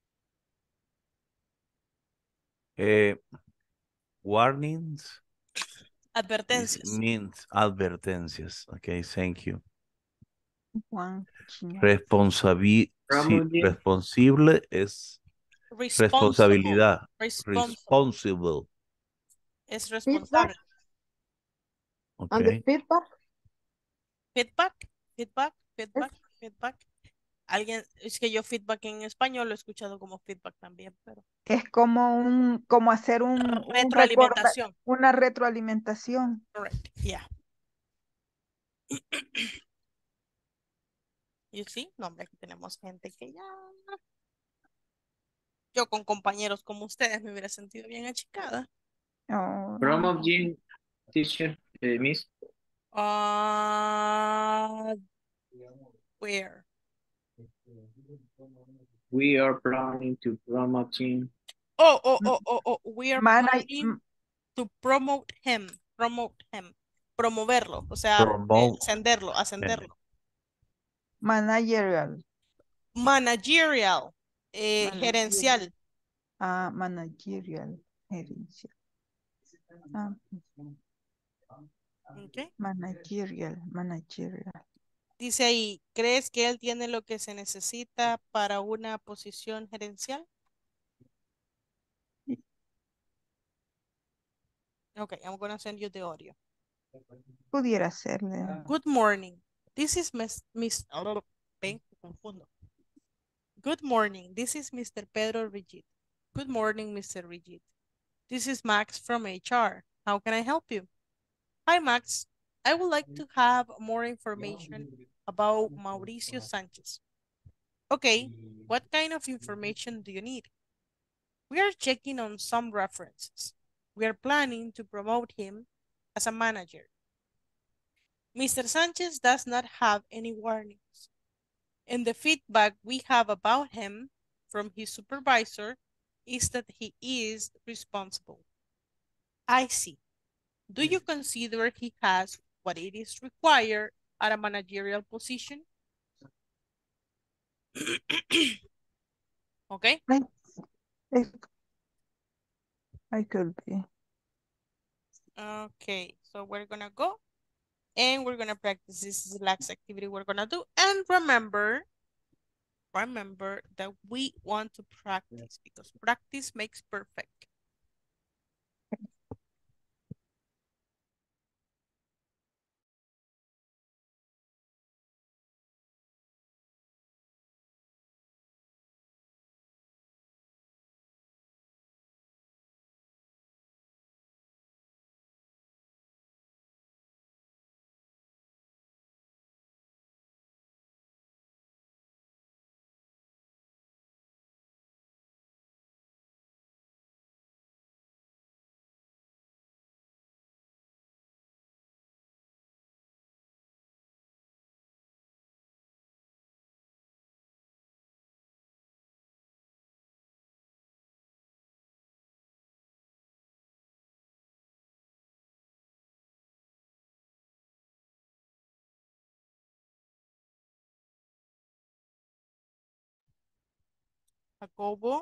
Eh, warnings is- Advertencias. means advertencias. Okay, thank you. Juan Chino. Responsabi sí, Promoting. responsible es Responsible. responsabilidad. Responsible. Responsible. Es Feedback responsable. and the Okay. feedback. Feedback, feedback, feedback, feedback. Alguien, es que yo feedback en español lo he escuchado como feedback también, pero Es como un, como hacer un, un recorda- retroalimentación. una retroalimentación. Correct. Yeah. You see, no, hombre, aquí tenemos gente que ya. Yo con compañeros como ustedes me hubiera sentido bien achicada. Oh, Promoting, teacher, eh, miss. Ah, where? We are planning to promoting. Oh, oh, oh, oh, oh. We are Mana- planning to promote him. Promote him. Promoverlo. O sea, eh, Promote. ascenderlo, ascenderlo. managerial. Managerial. Eh, gerencial. Ah, managerial. Gerencial. Ah, Okay. managerial, managerial. Dice ahí, ¿crees que él tiene lo que se necesita para una posición gerencial? Okay, I'm gonna send you the audio. Pudiera serle. Good morning. This is Miss Miss. Oh, ven, me confundo. Good morning. This is Mister Pedro Rigid. Good morning, Mister Rigid. This is Max from H R. How can I help you? Hi, Max. I would like to have more information about Mauricio Sanchez. Okay, what kind of information do you need? We are checking on some references. We are planning to promote him as a manager. Mister Sanchez does not have any warnings. And the feedback we have about him from his supervisor is that he is responsible. I see. Do you consider he has what it is required at a managerial position? Okay. I, I, I could be. Okay, so we're gonna go and we're gonna practice. This is the last activity we're gonna do. And remember, remember that we want to practice because practice makes perfect. Jacobo.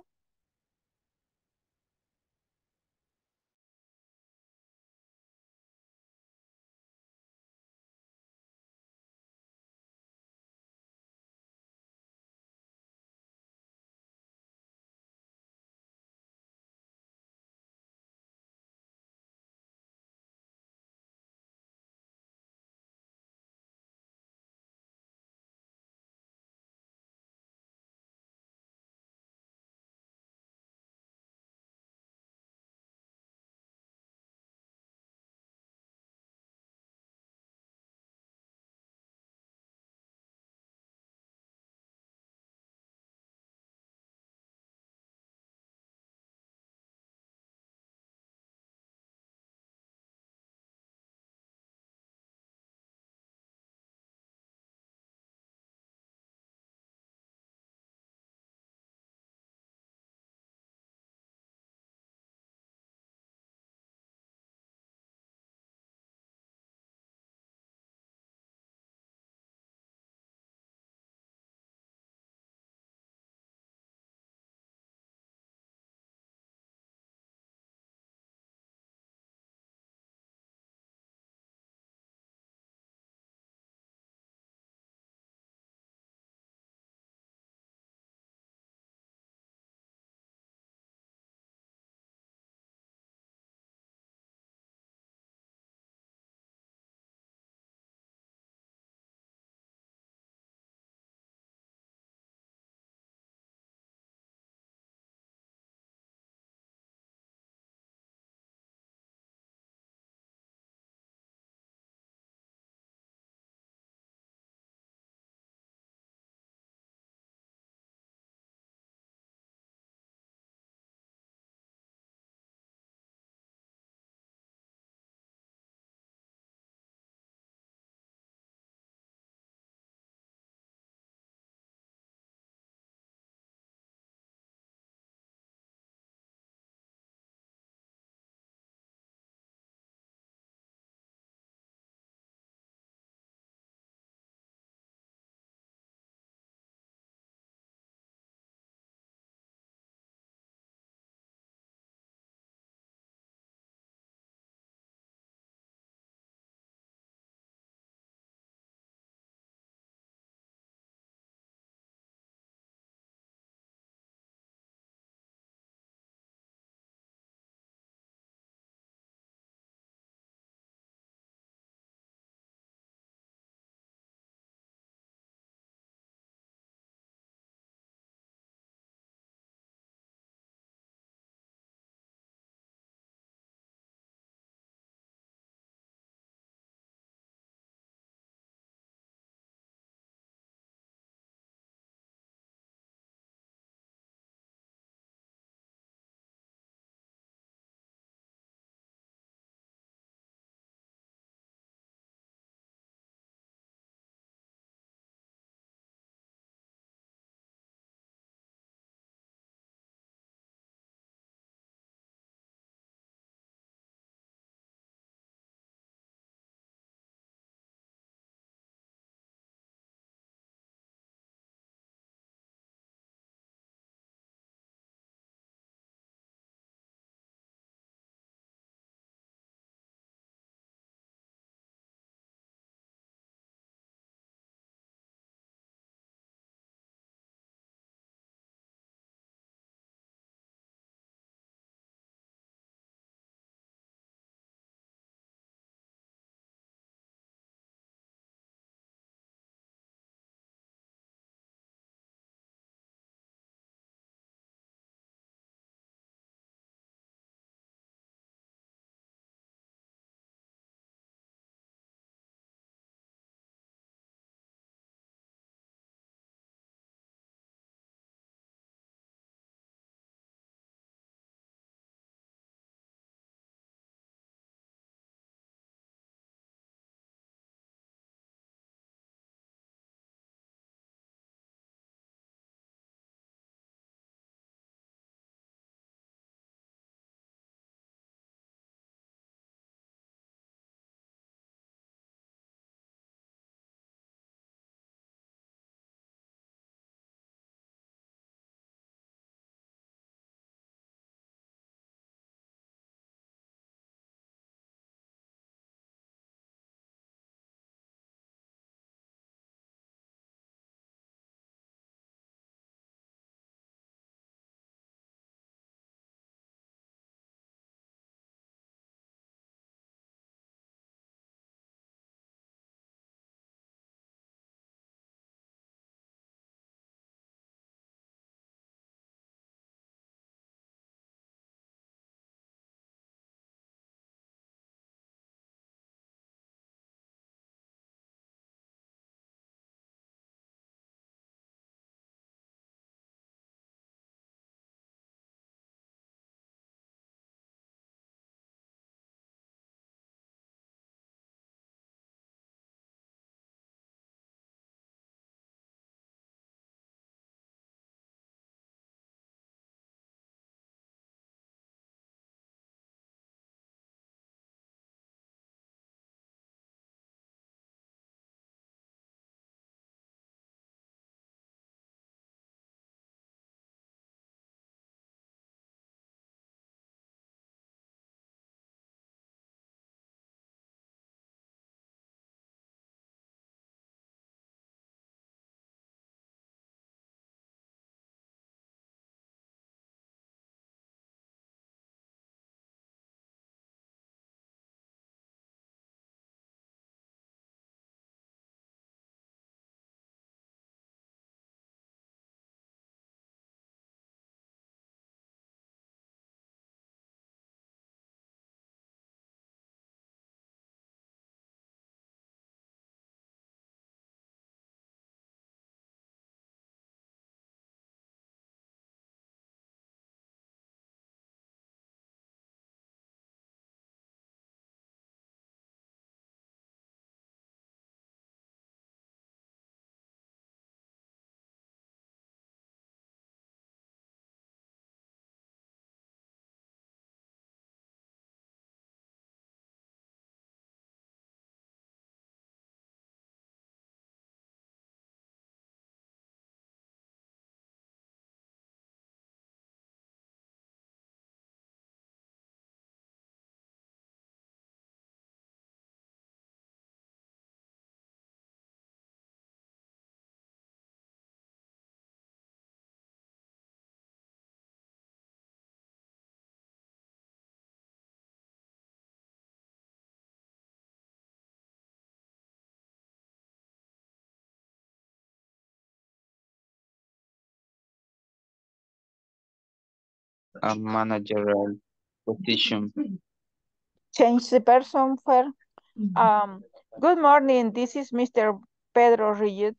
a managerial position. Change the person for, um, good morning, this is Mister Pedro Reyes.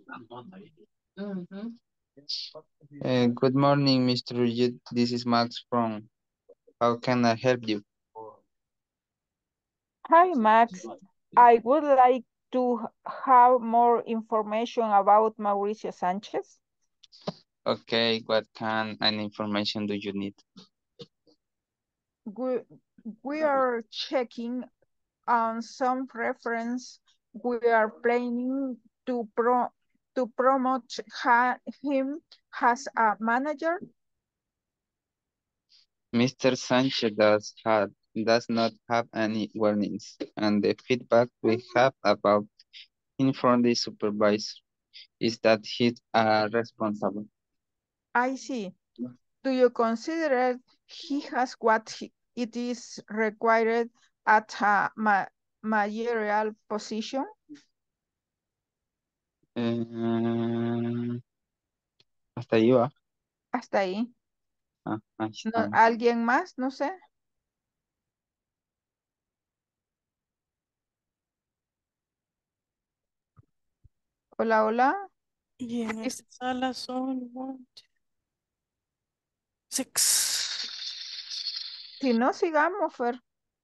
Uh, good morning, Mister Rigid. This is Max from. How can I help you? Hi, Max. I would like to have more information about Mauricio Sanchez. Okay, what kind of information do you need? We, we are checking on some reference. We are planning to pro to promote ha him as a manager. Mister Sanchez does have does not have any warnings, and the feedback we have about him from the supervisor is that he's uh, responsible. I see. Do you consider he has what he, it is required at a ma managerial position? Eh, hasta ahí va. Hasta ahí. Ah, ahí No, está. ¿alguien más? No sé. Hola, hola. Y en Es- esta sala son one, two, six. Si no, sigamos, Fer.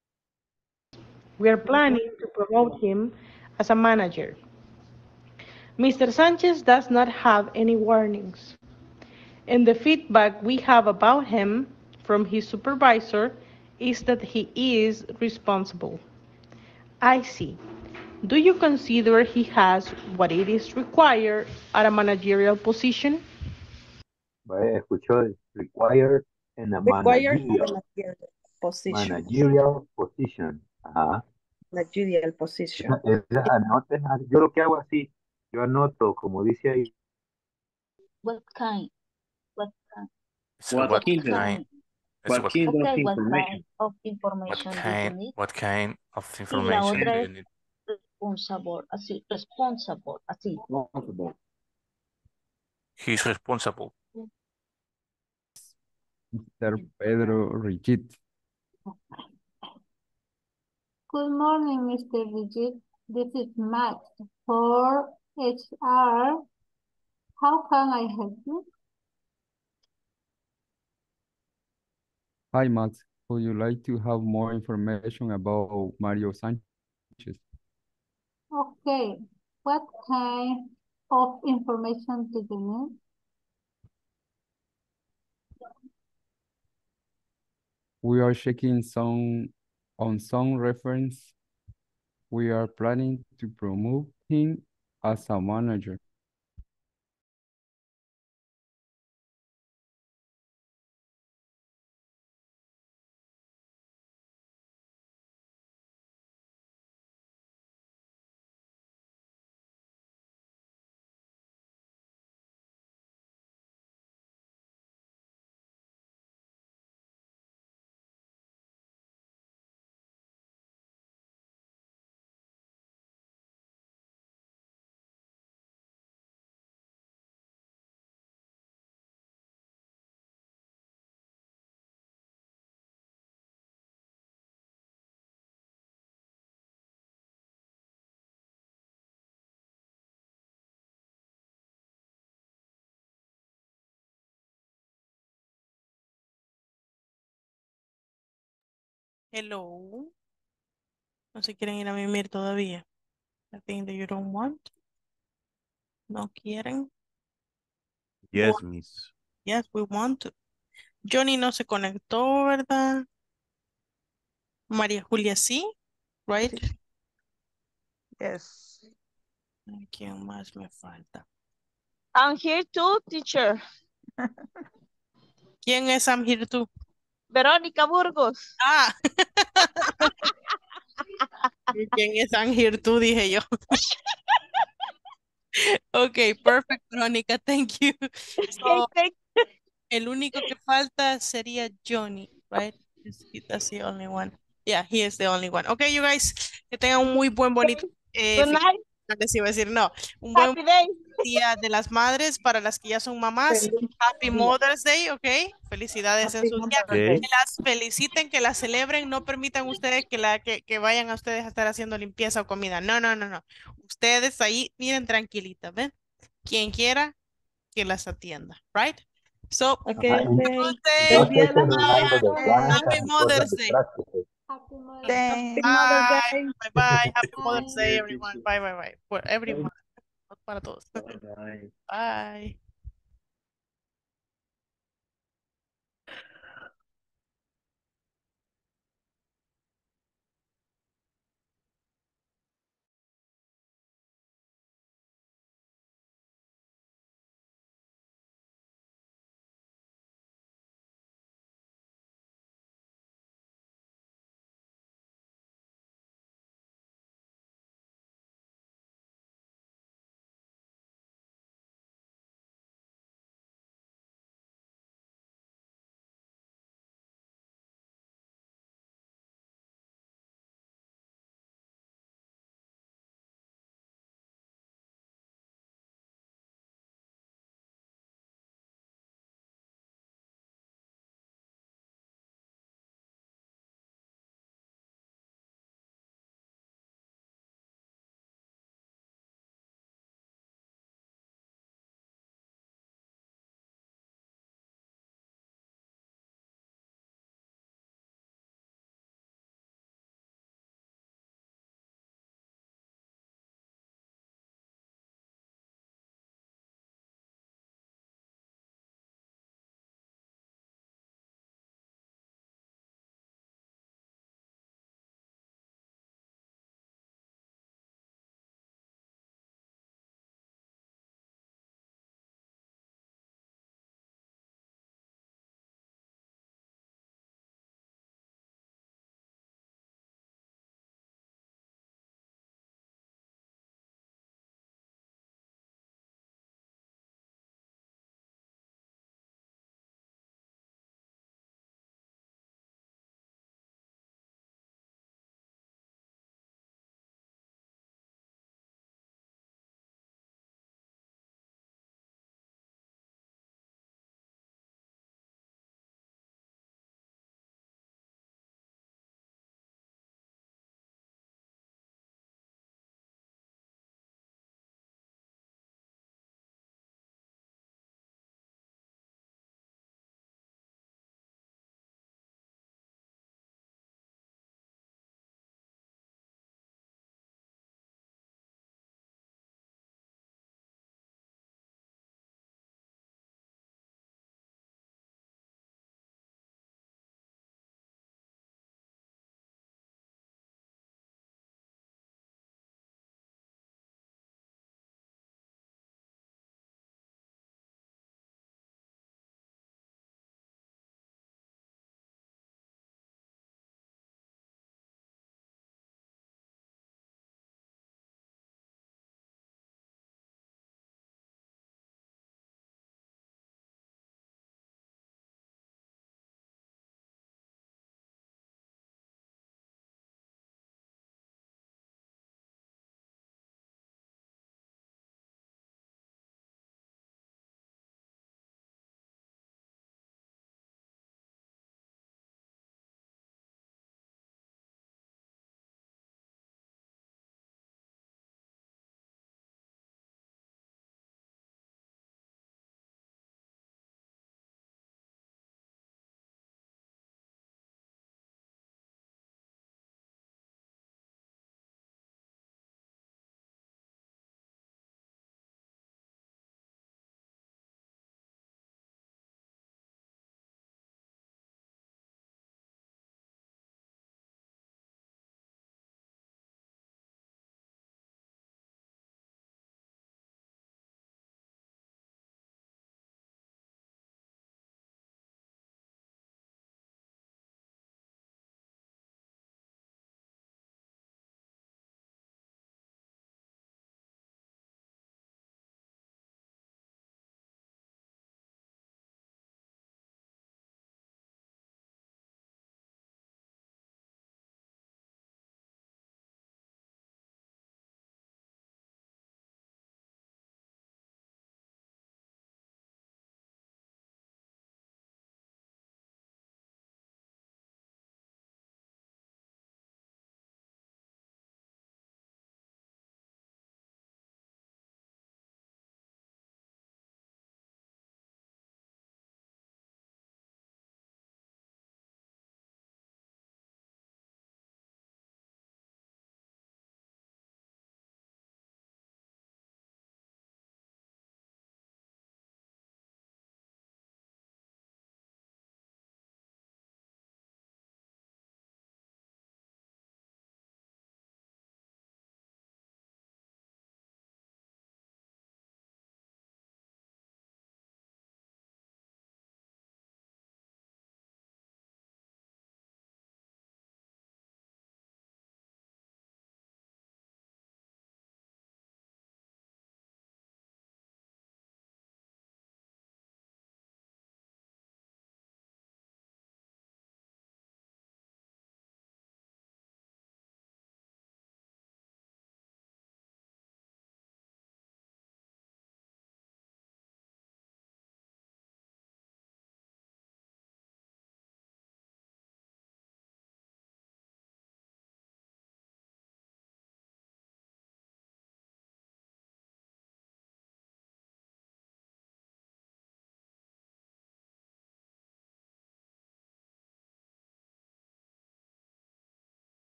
We are planning to promote him as a manager. Mister Sanchez does not have any warnings. And the feedback we have about him from his supervisor is that he is responsible. I see. Do you consider he has what it is required at a managerial position? Vaya, escuchó required en a Required managerial, managerial position. managerial position. Ajá. Managerial position. Esa- esa anote, ah, yo lo que hago así, yo anoto, como dice ahí, What kind? What kind? So What what kind of, kind? It's what what kind of Okay, what information? kind of what information do you kind need? what kind of Y la information do otra you es need? responsible, así, responsible, así. Responsible. He's responsible. Mister Pedro Rigid. Good morning, Mister Rigid. This is Max for H R. How can I help you? Hi, Max. Would you like to have more information about Mario Sanchez? Okay. What kind of information do you need? We are checking some on some reference. We are planning to promote him as a manager. Hello. No se quieren ir a mimir todavía. I think that you don't want. No quieren. Yes, Wa- Miss. Yes, we want to. Johnny no se conectó, ¿verdad? María Julia sí, right? Yes. Ay, ¿quién más me falta? I'm here too, teacher. ¿Quién es I'm here too? Verónica Burgos. Ah. ¿Quién es I'm here too? Dije yo. Ok, perfect, Verónica, thank you. So, el único que falta sería Johnny, right? Is he- That's the only one. Yeah, he is the only one. Okay, you guys, que tengan un muy buen, bonito. Eh, Good fin- night. les iba a decir, no, un buen Happy day. día de las madres para las que ya son mamás. Feliz Happy día. Mother's Day, ¿ok? Felicidades en Happy su día. Mother's Okay. Day. Que las feliciten, que las celebren, no permitan ustedes que, la, que, que vayan a ustedes a estar haciendo limpieza o comida. No, no, no, no. Ustedes ahí, miren tranquilitas, ¿ven? Quien quiera que las atienda, right? So, Ok, Ajá, y ok. Mother's no Feliz Day. Día esté de las cocinando de Madres. Happy planchas y cosas Mother's de Day. prácticas. Happy Mother's Day. Thank- Happy Mother's Bye. Day. Bye bye. Happy Mother's Bye. Day, everyone. Bye bye bye. For everyone. Para todos. Bye, bye. Bye.